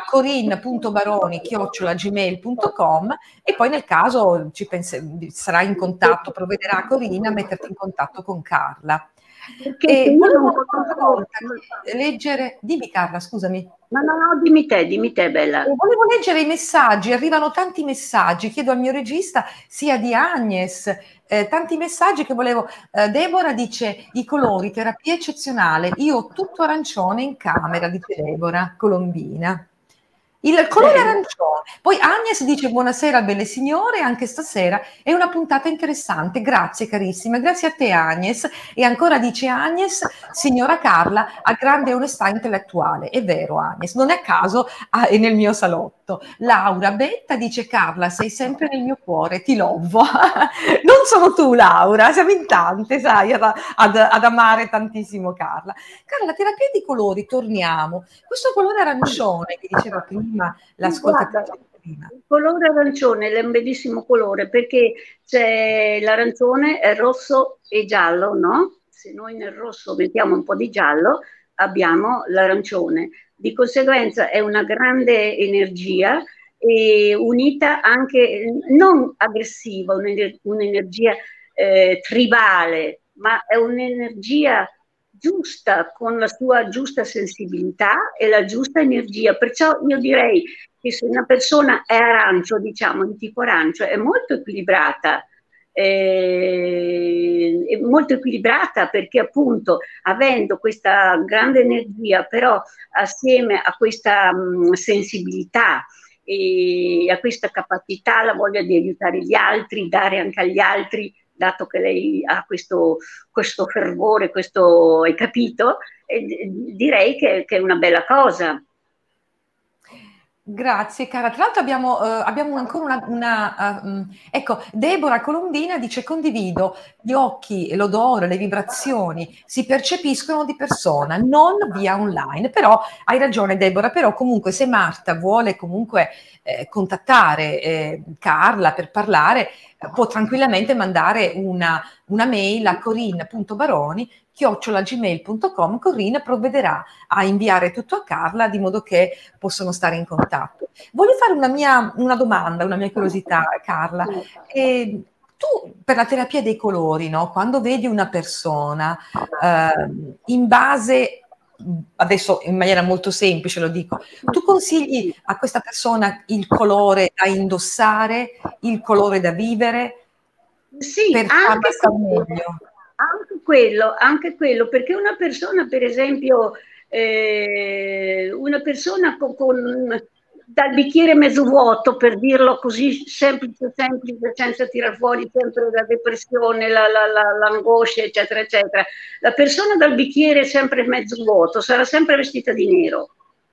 corin.baroni@gmail.com e poi nel caso sarà in contatto, provvederà Corinna a metterti in contatto con Carla. E volevo una volta leggere, dimmi Carla, scusami. No, dimmi te, Bella. Volevo leggere i messaggi, arrivano tanti messaggi, chiedo al mio regista, sia di Agnes, tanti messaggi che volevo. Deborah dice, i colori, terapia eccezionale, io ho tutto arancione in camera, dice Deborah, Colombina. Il colore arancione. Poi Agnes dice buonasera belle signore, anche stasera è una puntata interessante, grazie carissima, grazie a te Agnes. E ancora dice Agnes, signora Carla ha grande onestà intellettuale, è vero Agnes, non è a caso è nel mio salotto. Laura Betta dice Carla sei sempre nel mio cuore, ti lovo. Non solo tu Laura, siamo in tante sai ad amare tantissimo Carla. Carla, terapia di colori, torniamo. Questo colore arancione che diceva prima l'ascoltatrice prima. Il colore arancione è un bellissimo colore perché c'è l'arancione, è rosso e giallo, no? Se noi nel rosso mettiamo un po' di giallo, abbiamo l'arancione. Di conseguenza è una grande energia e unita anche, non aggressiva, un'energia tribale, ma è un'energia giusta, con la sua giusta sensibilità e la giusta energia. Perciò io direi che se una persona è arancio, diciamo di tipo arancio, è molto equilibrata. È molto equilibrata perché appunto avendo questa grande energia però assieme a questa sensibilità e ha questa capacità, la voglia di aiutare gli altri, dare anche agli altri, dato che lei ha questo fervore, questo, hai capito? E direi che è una bella cosa. Grazie cara. Tra l'altro abbiamo ancora ecco, Deborah Colombina dice: condivido, gli occhi, l'odore, le vibrazioni si percepiscono di persona, non via online. Però hai ragione Deborah, però comunque se Marta vuole comunque contattare Carla per parlare, può tranquillamente mandare una mail a corinne.baroni@gmail.com. Corinne provvederà a inviare tutto a Carla di modo che possono stare in contatto. Voglio fare una domanda, una mia curiosità, Carla. Tu per la terapia dei colori, no? Quando vedi una persona in base, adesso in maniera molto semplice lo dico, tu consigli a questa persona il colore da indossare, il colore da vivere Sì, per farla stare meglio? anche quello, perché una persona, per esempio, una persona dal bicchiere mezzo vuoto, per dirlo così semplice, semplice, senza tirar fuori sempre la depressione, l'angoscia, eccetera, eccetera. La persona dal bicchiere sempre mezzo vuoto sarà sempre vestita di nero.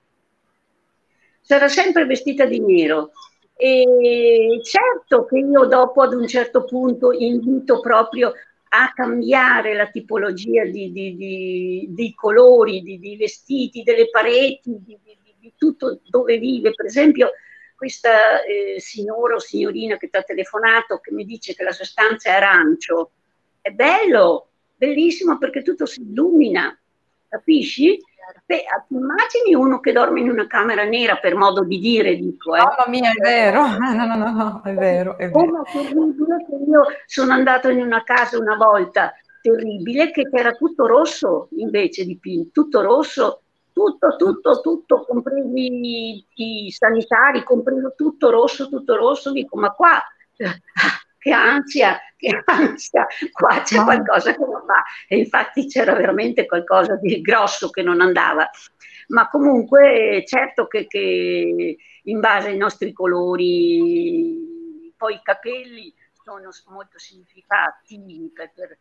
Sarà sempre vestita di nero. E certo che io dopo ad un certo punto invito proprio a cambiare la tipologia di colori, di vestiti, delle pareti, di tutto dove vive. Per esempio questa signora o signorina che ti ha telefonato, che mi dice che la sua stanza è arancio, è bello, bellissimo, perché tutto si illumina, capisci? Beh, immagini uno che dorme in una camera nera, per modo di dire, dico, Mamma mia, è vero. No, no, no, no, è vero, è vero. Come terribile che io sono andata in una casa una volta, terribile, che era tutto rosso invece dipinto, tutto rosso, tutto, compresi i sanitari, compreso tutto rosso, dico, ma qua, che ansia, qua c'è qualcosa che non va, e infatti c'era veramente qualcosa di grosso che non andava, ma comunque certo che in base ai nostri colori, poi i capelli sono molto significativi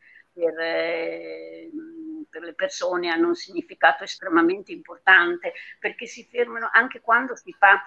per le persone, hanno un significato estremamente importante, perché si fermano anche quando si fa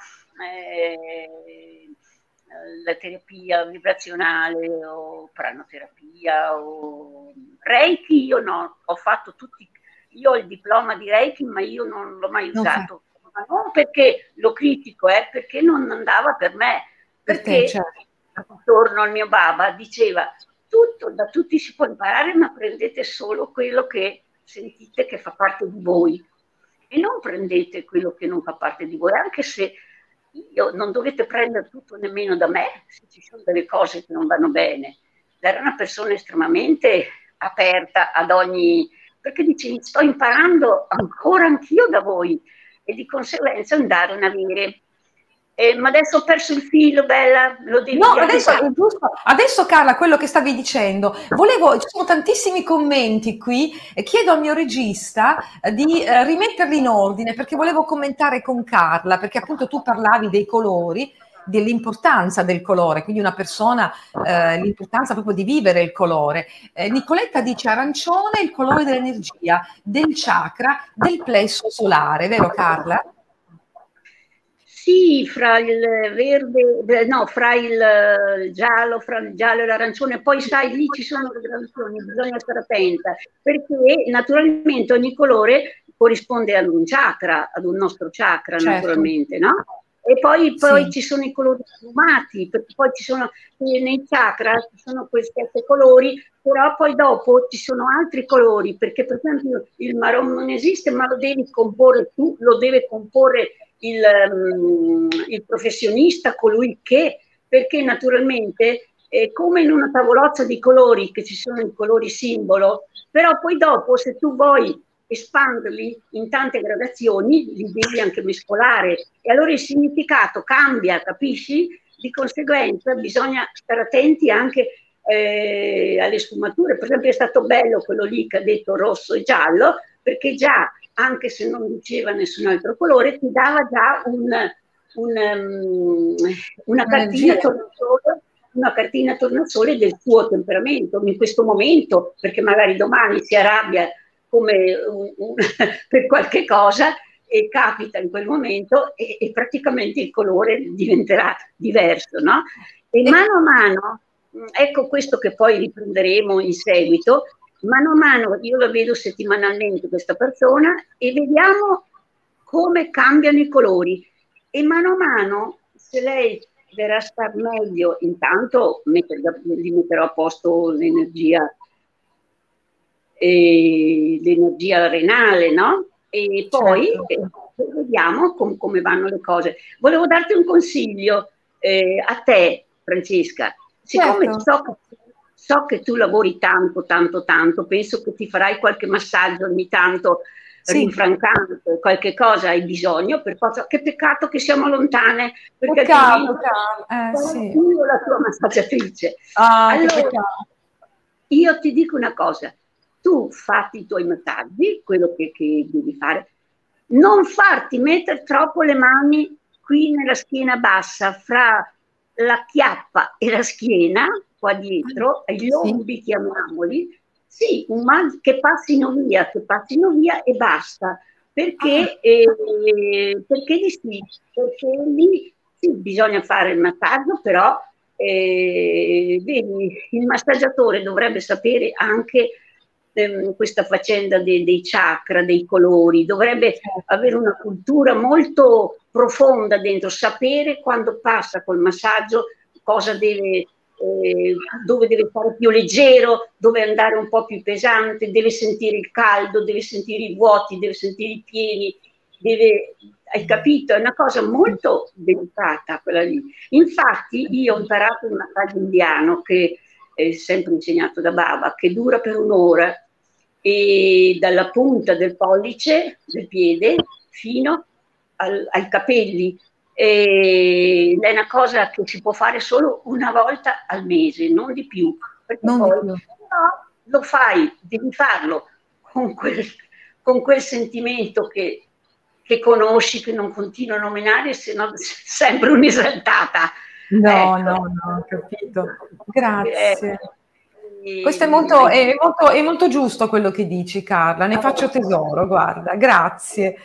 la terapia vibrazionale o pranoterapia o Reiki. Io no, ho fatto tutti, io ho il diploma di Reiki, ma io non l'ho mai usato, ma non perché lo critico, perché non andava per me, perché certo. attorno al mio baba diceva tutto, da tutti si può imparare, ma prendete solo quello che sentite che fa parte di voi e non prendete quello che non fa parte di voi, anche se non dovete prendere tutto nemmeno da me, se ci sono delle cose che non vanno bene. Era una persona estremamente aperta ad ogni, perché dice sto imparando ancora anch'io da voi e di conseguenza andare a avere. Ma adesso ho perso il filo, Bella, lo devi No, dire. adesso Carla, quello che stavi dicendo, ci sono tantissimi commenti qui, e chiedo al mio regista di rimetterli in ordine, perché volevo commentare con Carla, perché appunto tu parlavi dei colori, dell'importanza del colore, quindi una persona, l'importanza proprio di vivere il colore. Nicoletta dice arancione, il colore dell'energia, del chakra, del plesso solare, vero Carla? Sì, fra il verde, no, fra il giallo e l'arancione, poi sai, lì ci sono le gradazioni, bisogna stare attenta, perché naturalmente ogni colore corrisponde ad un chakra, ad un nostro chakra, Certo. naturalmente, no? E poi Sì. ci sono i colori sfumati, perché poi ci sono, nei chakra ci sono questi 7 colori, però poi dopo ci sono altri colori, perché per esempio il marron non esiste, ma lo devi comporre tu, lo deve comporre il professionista, colui che, perché naturalmente come in una tavolozza di colori che ci sono i colori simbolo, però poi dopo se tu vuoi espanderli in tante gradazioni li devi anche mescolare e allora il significato cambia, capisci? Di conseguenza bisogna stare attenti anche alle sfumature. Per esempio è stato bello quello lì che ha detto rosso e giallo, perché già anche se non diceva nessun altro colore, ti dava già una cartina tornasole, una cartina tornasole del tuo temperamento in questo momento, perché magari domani si arrabbia come per qualche cosa e capita in quel momento e praticamente il colore diventerà diverso, no? E mano a mano, ecco questo che poi riprenderemo in seguito, mano a mano io la vedo settimanalmente questa persona e vediamo come cambiano i colori e mano a mano se lei verrà a star meglio, intanto gli metterò a posto l'energia renale, no? E poi vediamo come vanno le cose. Volevo darti un consiglio a te, Francesca, siccome so che tu lavori tanto, penso che ti farai qualche massaggio ogni tanto, rinfrancante, qualche cosa hai bisogno, per forza. Che peccato che siamo lontane, perché io la tua massaggiatrice. Allora, io ti dico una cosa, tu fatti i tuoi massaggi, quello che devi fare, non farti mettere troppo le mani qui nella schiena bassa, fra la chiappa e la schiena, qua dietro, gli lombi chiamiamoli, sì, che passino via e basta, perché lì sì, bisogna fare il massaggio, però vedi, il massaggiatore dovrebbe sapere anche questa faccenda dei chakra, dei colori, dovrebbe avere una cultura molto profonda dentro, sapere quando passa col massaggio cosa deve, dove deve fare più leggero, dove andare un po' più pesante, deve sentire il caldo, deve sentire i vuoti, deve sentire i pieni, hai capito? È una cosa molto delicata quella lì. Infatti io ho imparato un massaggio indiano che è sempre insegnato da Baba, che dura per un'ora e dalla punta del pollice del piede fino ai capelli. È una cosa che si può fare solo una volta al mese, non di più, perché poi no, lo fai, devi farlo con quel sentimento che conosci, che non continuo a nominare, se no sempre un'esaltata. No, ho capito. Grazie. Questo è molto giusto quello che dici, Carla, ne faccio tesoro, guarda, grazie.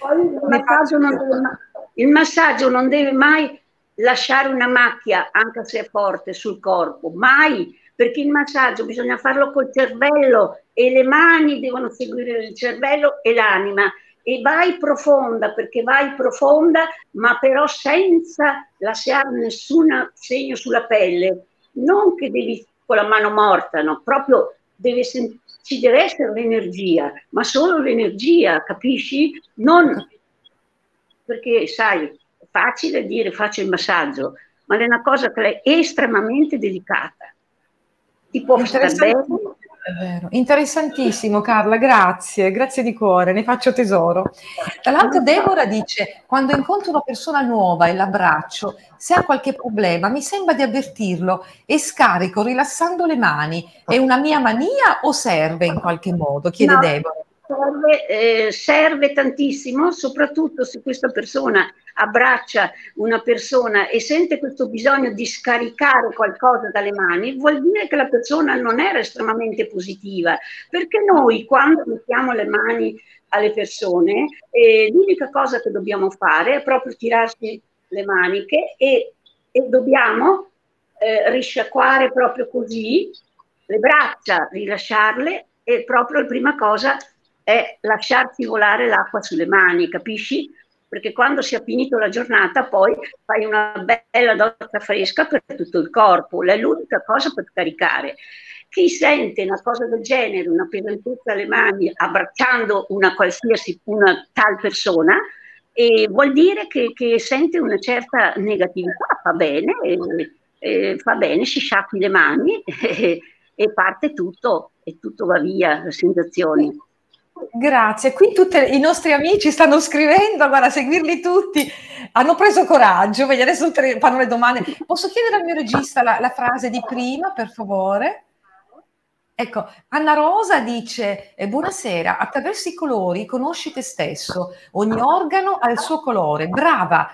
Il massaggio non deve mai lasciare una macchia, anche se è forte, sul corpo, mai, perché il massaggio bisogna farlo col cervello e le mani devono seguire il cervello e l'anima. E vai profonda, perché vai profonda, ma però senza lasciare nessun segno sulla pelle. Non che devi con la mano morta, no? Proprio ci deve essere l'energia, ma solo l'energia, capisci? Non perché, sai, è facile dire faccio il massaggio, ma è una cosa che è estremamente delicata. Ti può stare bene. È vero. Interessantissimo, Carla, grazie di cuore, ne faccio tesoro. Tra l'altro Deborah dice, quando incontro una persona nuova e l'abbraccio, se ha qualche problema mi sembra di avvertirlo e scarico rilassando le mani. È una mia mania o serve in qualche modo? Chiede Deborah. Serve tantissimo, soprattutto se questa persona abbraccia una persona e sente questo bisogno di scaricare qualcosa dalle mani, vuol dire che la persona non era estremamente positiva, perché noi quando mettiamo le mani alle persone l'unica cosa che dobbiamo fare è proprio tirarsi le maniche e dobbiamo risciacquare proprio così le braccia, rilasciarle e proprio la prima cosa è lasciarti volare l'acqua sulle mani, capisci? Perché quando si è finito la giornata poi fai una bella doccia fresca per tutto il corpo, è l'unica cosa per caricare. Chi sente una cosa del genere, una pesantezza alle mani, abbracciando una tal persona, vuol dire che sente una certa negatività, fa bene, si sciacqui le mani e parte tutto, e tutto va via, la sensazione. Grazie, qui tutti i nostri amici stanno scrivendo, guarda, seguirli tutti, hanno preso coraggio, vedi, adesso fanno le domande. Posso chiedere al mio regista la frase di prima, per favore? Ecco, Anna Rosa dice: buonasera, attraverso i colori conosci te stesso, ogni organo ha il suo colore, brava,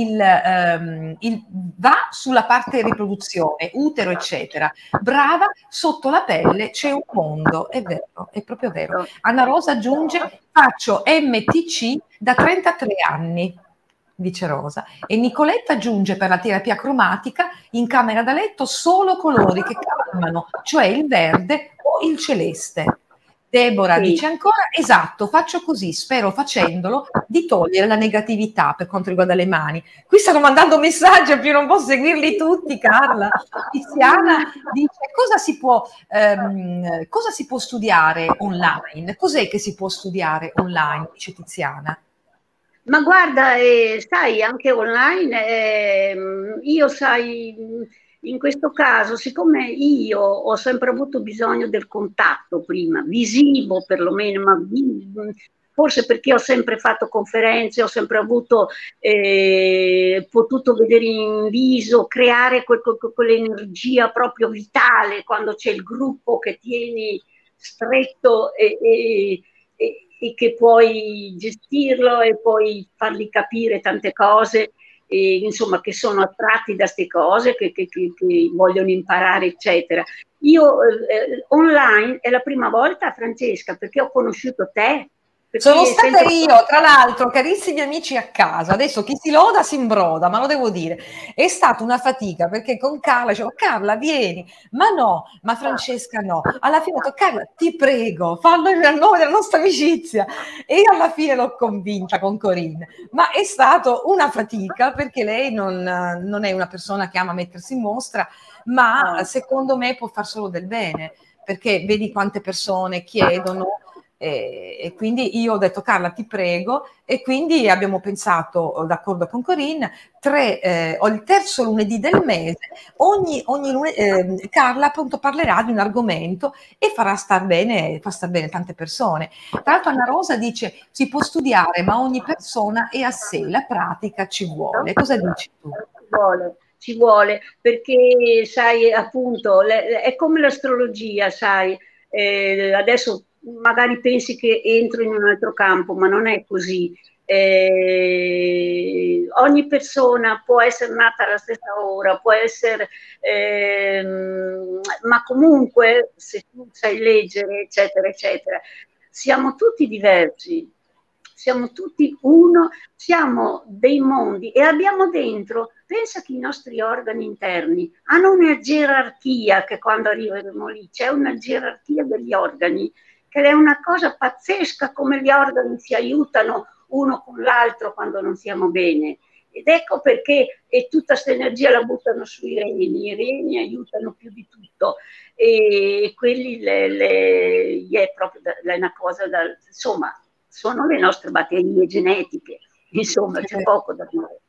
va sulla parte riproduzione, utero, eccetera, brava, sotto la pelle c'è un mondo, è vero, è proprio vero. Anna Rosa aggiunge: faccio MTC da 33 anni. Dice Rosa. E Nicoletta aggiunge per la terapia cromatica in camera da letto solo colori che calmano, cioè il verde o il celeste. Deborah dice ancora, esatto, faccio così, spero facendolo di togliere la negatività per quanto riguarda le mani. Qui stanno mandando messaggi, più non posso seguirli tutti, Carla. Tiziana dice, cosa si può studiare online? Cos'è che si può studiare online, dice Tiziana. Ma guarda, sai, anche online, io sai, in questo caso, siccome io ho sempre avuto bisogno del contatto prima, visivo perlomeno, ma forse perché ho sempre fatto conferenze, ho sempre avuto, potuto vedere in viso, creare quell'energia proprio vitale quando c'è il gruppo che tieni stretto e che puoi gestirlo e puoi fargli capire tante cose, insomma, che sono attratti da queste cose, che vogliono imparare, eccetera. Io online è la prima volta, Francesca, perché ho conosciuto te. Sono stata io, tra l'altro, carissimi amici a casa, adesso chi si loda si imbroda, ma lo devo dire, è stata una fatica perché con Carla dicevo, Carla vieni, ma no, ma Francesca no, alla fine ho detto, Carla ti prego, fallo nel nome della nostra amicizia, e io alla fine l'ho convinta con Corinne, ma è stata una fatica perché lei non è una persona che ama mettersi in mostra, ma secondo me può far solo del bene, perché vedi quante persone chiedono. E quindi io ho detto Carla ti prego, e quindi abbiamo pensato, d'accordo con Corinne, il terzo lunedì del mese ogni lunedì, Carla appunto parlerà di un argomento e fa star bene tante persone. Tra l'altro Anna Rosa dice si può studiare ma ogni persona è a sé, la pratica ci vuole. Cosa dici tu? Ci vuole, perché sai appunto è come l'astrologia, sai, adesso magari pensi che entro in un altro campo, ma non è così. Ogni persona può essere nata alla stessa ora, può essere, ma comunque se tu sai leggere, eccetera, eccetera, siamo tutti diversi, siamo tutti uno, siamo dei mondi e abbiamo dentro, pensa che i nostri organi interni hanno una gerarchia, che quando arriveremo lì c'è una gerarchia degli organi, che è una cosa pazzesca come gli organi si aiutano uno con l'altro quando non siamo bene. Ed ecco perché tutta questa energia la buttano sui reni, i reni aiutano più di tutto e quelli è proprio una cosa insomma, sono le nostre batterie genetiche, insomma c'è poco da dire.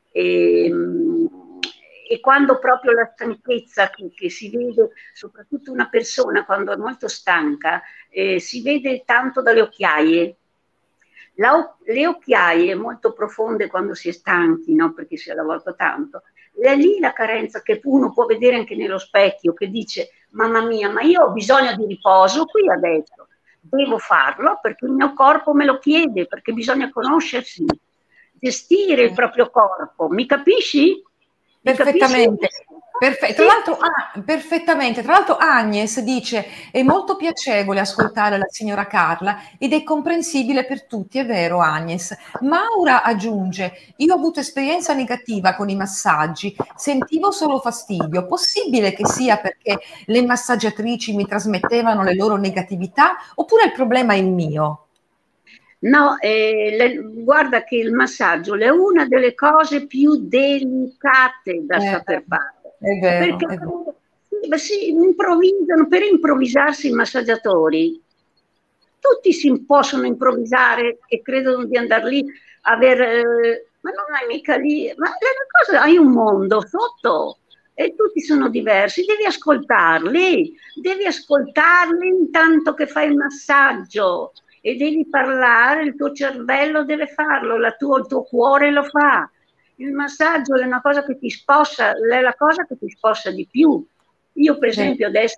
E quando proprio la stanchezza che si vede, soprattutto una persona quando è molto stanca, si vede tanto dalle occhiaie. Le occhiaie molto profonde quando si è stanchi, no? Perché si è lavorato tanto, è lì la carenza che uno può vedere anche nello specchio, che dice mamma mia, ma io ho bisogno di riposo qui adesso, devo farlo perché il mio corpo me lo chiede, perché bisogna conoscersi, gestire il proprio corpo, mi capisci? Perfettamente. Perfettamente. Tra l'altro Agnes dice è molto piacevole ascoltare la signora Carla ed è comprensibile per tutti, è vero Agnes. Maura aggiunge io ho avuto esperienza negativa con i massaggi, sentivo solo fastidio, possibile che sia perché le massaggiatrici mi trasmettevano le loro negatività oppure il problema è mio? No, guarda che il massaggio è una delle cose più delicate da saper fare. È vero, perché è vero. si improvvisano, per improvvisarsi i massaggiatori, tutti si possono improvvisare e credono di andare lì a ma non hai mica lì, ma le cose, hai un mondo sotto e tutti sono diversi, devi ascoltarli intanto che fai il massaggio e devi parlare, il tuo cervello deve farlo, il tuo cuore lo fa. Il massaggio è una cosa che ti sposta, è la cosa che ti sposta di più. Io per esempio adesso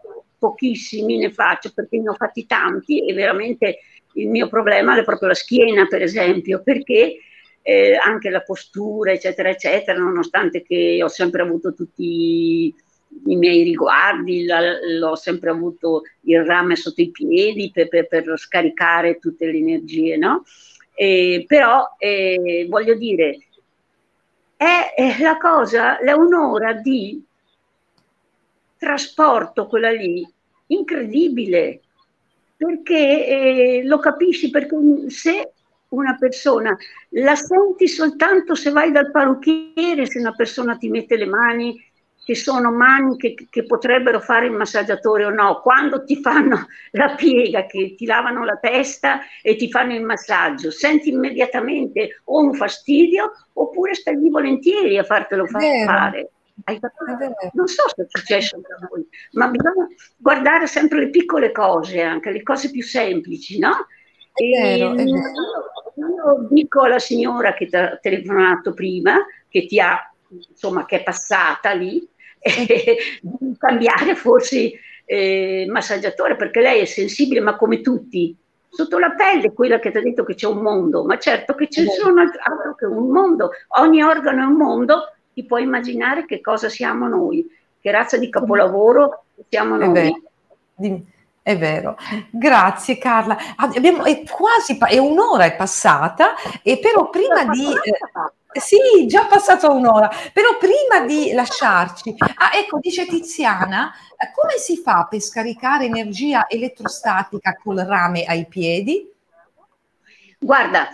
pochissimi ne faccio perché ne ho fatti tanti e veramente il mio problema è proprio la schiena, per esempio, perché anche la postura, eccetera, eccetera, nonostante che ho sempre avuto tutti i miei riguardi, l'ho sempre avuto il rame sotto i piedi per scaricare tutte le energie, no? Però voglio dire, è la cosa, è un'ora di trasporto quella lì, incredibile, perché lo capisci, perché se una persona la senti soltanto se vai dal parrucchiere, se una persona ti mette le mani, che sono mani che potrebbero fare il massaggiatore o no, quando ti fanno la piega, che ti lavano la testa e ti fanno il massaggio, senti immediatamente o un fastidio oppure stai lì volentieri a fartelo vero, fare. Hai è capito? vero, Non so se è successo da voi, ma bisogna guardare sempre le piccole cose, anche le cose più semplici, no? è E vero, è vero. io dico alla signora che ti ha telefonato prima, che ti ha, insomma, che è passata lì, Sì, di cambiare forse massaggiatore, perché lei è sensibile, ma come tutti. Sotto la pelle è quella che ti ha detto che c'è un mondo, ma certo che è ci vero. sono altro che un mondo, ogni organo è un mondo, ti puoi immaginare che cosa siamo noi, che razza di capolavoro siamo È vero, noi. è vero. Grazie Carla. Abbiamo, è un'ora è passata, e però prima di... sì, già passata un'ora, però prima di lasciarci, ecco, dice Tiziana, come si fa per scaricare energia elettrostatica col rame ai piedi? Guarda,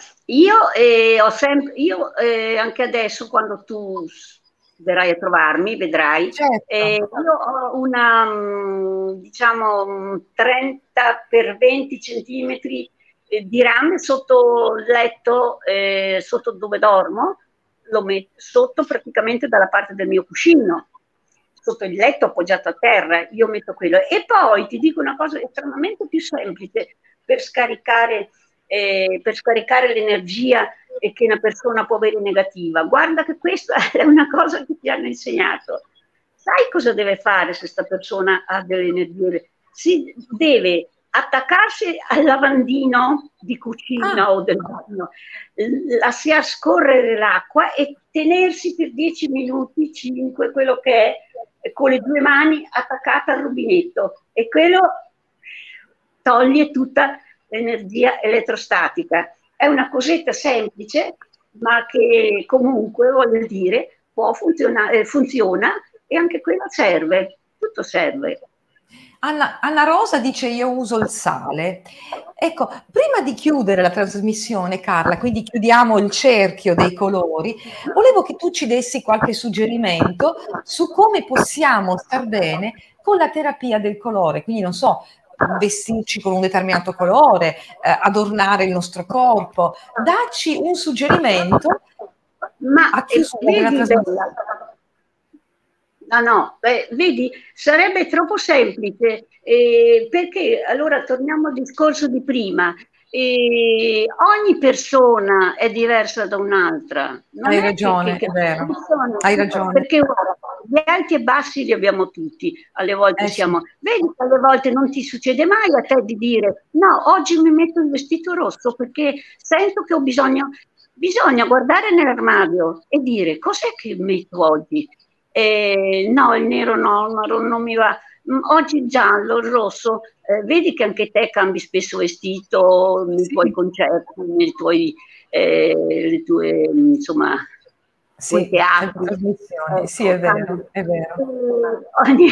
io anche adesso quando tu verrai a trovarmi, vedrai, Certo, io ho una, diciamo, 30 per 20 centimetri di rame sotto il letto, sotto dove dormo, lo metto sotto praticamente dalla parte del mio cuscino, sotto il letto appoggiato a terra, io metto quello. E poi ti dico una cosa estremamente più semplice per scaricare l'energia che una persona può avere negativa. Guarda che questa è una cosa che ti hanno insegnato. Sai cosa deve fare se questa persona ha delle energie? Si deve attaccarsi al lavandino di ah, cucina o del bagno, lasciare scorrere l'acqua e tenersi per 10 minuti, 5, quello che è, con le due mani attaccate al rubinetto, e quello toglie tutta l'energia elettrostatica. È una cosetta semplice, ma che comunque, voglio dire, può funzionare, funziona, e anche quella serve, tutto serve. Anna Rosa dice io uso il sale. Ecco, prima di chiudere la trasmissione, Carla, quindi chiudiamo il cerchio dei colori, volevo che tu ci dessi qualche suggerimento su come possiamo star bene con la terapia del colore. Quindi non so, vestirci con un determinato colore, adornare il nostro corpo. Dacci un suggerimento Ma a chiusura della vedi, trasmissione. Bella, no, no, vedi, sarebbe troppo semplice, perché allora torniamo al discorso di prima. Ogni persona è diversa da un'altra, non Hai è ragione, che è vero. persone, Hai ragione. perché guarda, gli alti e bassi li abbiamo tutti, alle volte Eh sì. siamo, vedi, alle volte non ti succede mai a te di dire no, oggi mi metto il vestito rosso perché sento che ho bisogno, bisogna guardare nell'armadio e dire cos'è che metto oggi. No, il nero no, il marrone non mi va. Oggi il giallo, il rosso, vedi che anche te cambi spesso vestito nei tuoi Sì, concerti, nei tuoi, le tue, insomma, tuoi sì, le teatri. trasmissioni. Sì, Ecco, è cambi. vero, è vero. Ogni-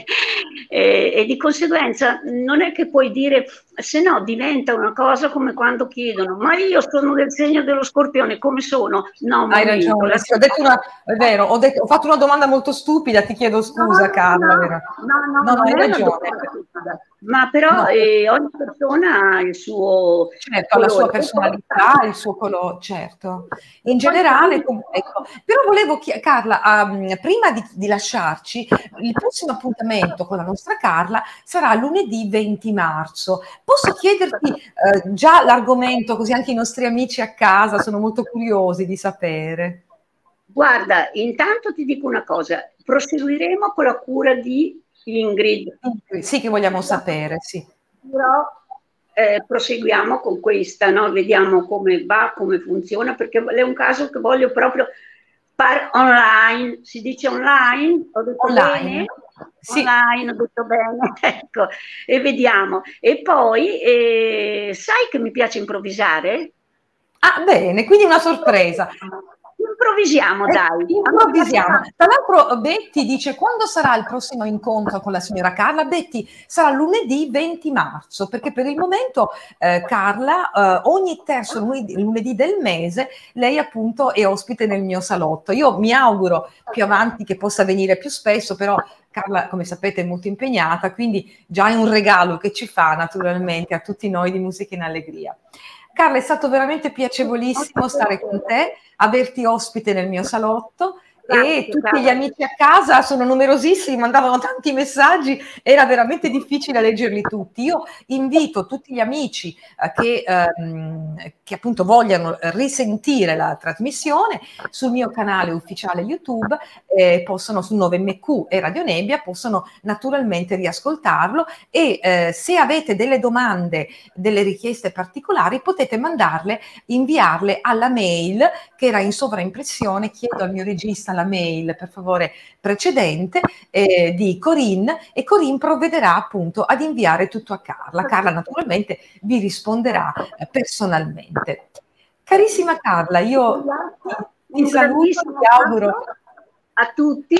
e di conseguenza non è che puoi dire, se no diventa una cosa come quando chiedono, ma io sono del segno dello Scorpione, come sono? No, un Hai momento. ragione, sì, ho detto è vero, ho fatto una domanda molto stupida, ti chiedo No, scusa Carla, vero? No, no, non hai è una ragione. domanda stupida, ma però No, ogni persona ha il suo certo, ha la sua colore. E poi, personalità, il suo colore, certo. e In poi generale, sai, ecco, però volevo Carla, prima di lasciarci, il prossimo appuntamento con la nostra Carla sarà lunedì 20 marzo. Posso chiederti già l'argomento, così anche i nostri amici a casa sono molto curiosi di sapere. guarda, intanto ti dico una cosa, proseguiremo con la cura di Ingrid. Sì, che vogliamo sapere, sì. Però proseguiamo con questa, no? Vediamo come va, come funziona, perché è un caso che voglio proprio fare online. Si dice online? Ho detto Online. bene? Sì. Online, ho detto bene, ecco, e vediamo. E poi, sai che mi piace improvvisare? Ah, bene, quindi una sorpresa. Improvvisiamo, dai. A me piace Improvvisiamo. tanto. Tra l'altro Betty dice quando sarà il prossimo incontro con la signora Carla? Betty, sarà lunedì 20 marzo, perché per il momento Carla ogni terzo lunedì del mese lei appunto è ospite nel mio salotto. Io mi auguro più avanti che possa venire più spesso, però Carla, come sapete, è molto impegnata, quindi già è un regalo che ci fa naturalmente a tutti noi di Musica in Allegria. Carla, è stato veramente piacevolissimo stare con te, averti ospite nel mio salotto e Grazie, tutti gli cara. amici a casa sono numerosissimi, mandavano tanti messaggi, era veramente difficile leggerli tutti. Io invito tutti gli amici che appunto vogliano risentire la trasmissione sul mio canale ufficiale YouTube, possono su 9MQ e Radio Nebbia, possono naturalmente riascoltarlo e se avete delle domande, delle richieste particolari potete mandarle, inviarle alla mail che era in sovraimpressione, chiedo al mio regista la mail per favore precedente di Corinne e Corinne provvederà appunto ad inviare tutto a Carla. Carla naturalmente vi risponderà personalmente. Carissima Carla, io ti Un saluto, grandissimo ti auguro. bacio a tutti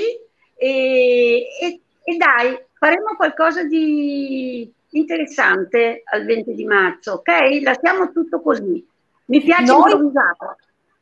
e dai, faremo qualcosa di interessante al 20 di marzo, ok? Lasciamo tutto così. Mi piace Noi improvvisare.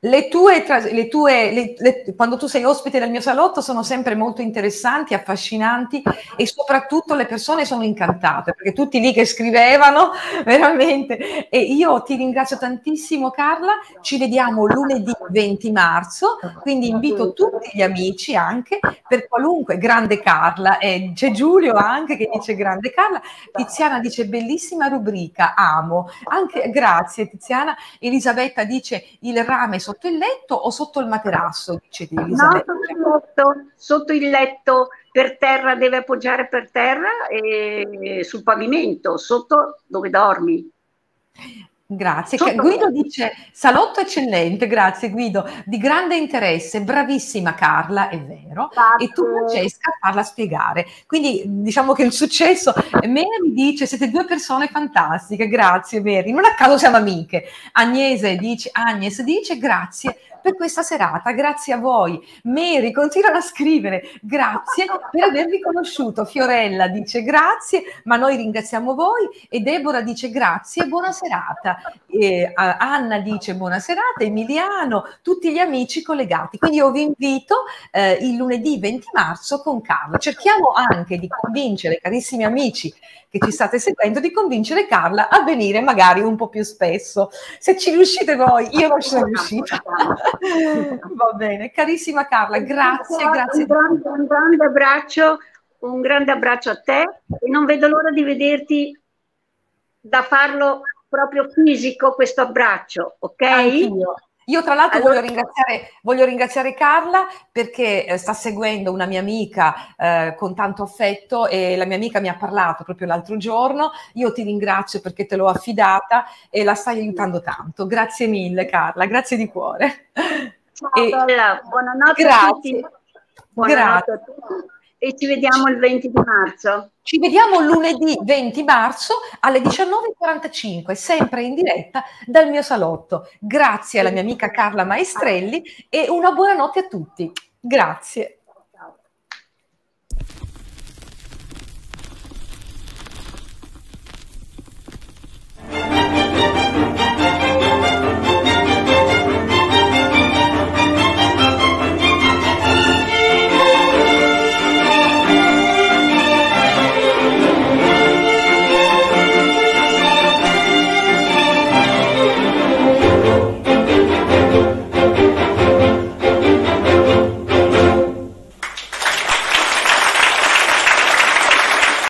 quando tu sei ospite del mio salotto sono sempre molto interessanti, affascinanti e soprattutto le persone sono incantate perché tutti lì che scrivevano veramente. E io ti ringrazio tantissimo Carla, ci vediamo lunedì 20 marzo, quindi invito tutti gli amici anche per qualunque grande Carla, e c'è Giulio anche che dice grande Carla, Tiziana dice bellissima rubrica, amo, anche grazie Tiziana. Elisabetta dice il rame sotto il letto o sotto il materasso, dice di No, Elisabetta. sotto il letto per terra, deve appoggiare per terra e sul pavimento, sotto dove dormi. Grazie. Sotto il Guido letto. dice salotto eccellente, grazie Guido, di grande interesse, bravissima Carla, è vero, e tu Grazie. Francesca a farla spiegare. Quindi diciamo che il successo, Mary dice siete due persone fantastiche, grazie Mary, non a caso siamo amiche. Agnes dice grazie per questa serata, grazie a voi. Mary, continuano a scrivere, grazie per avervi conosciuto. Fiorella dice grazie, ma noi ringraziamo voi e Deborah dice grazie e buona serata. Anna dice buona serata, Emiliano, tutti gli amici collegati. Quindi io vi invito il lunedì 20 marzo con Carla. Cerchiamo anche di convincere, carissimi amici che ci state seguendo, di convincere Carla a venire magari un po' più spesso. Se ci riuscite voi, io non ci sono riuscita. Va bene, carissima Carla, grazie, grazie. Un grande abbraccio a te e non vedo l'ora di vederti da farlo proprio fisico questo abbraccio, ok? Anch'io. Io tra l'altro Allora, voglio ringraziare Carla perché sta seguendo una mia amica con tanto affetto e la mia amica mi ha parlato proprio l'altro giorno. Io ti ringrazio perché te l'ho affidata e la stai aiutando tanto. Grazie mille Carla, grazie di cuore. ciao E bella, buonanotte a tutti. grazie, Buonanotte a grazie. tutti e ci vediamo il 20 di marzo. Ci vediamo lunedì 20 marzo alle 19:45, sempre in diretta dal mio salotto. Grazie alla mia amica Carla Maestrelli e una buona notte a tutti. Grazie.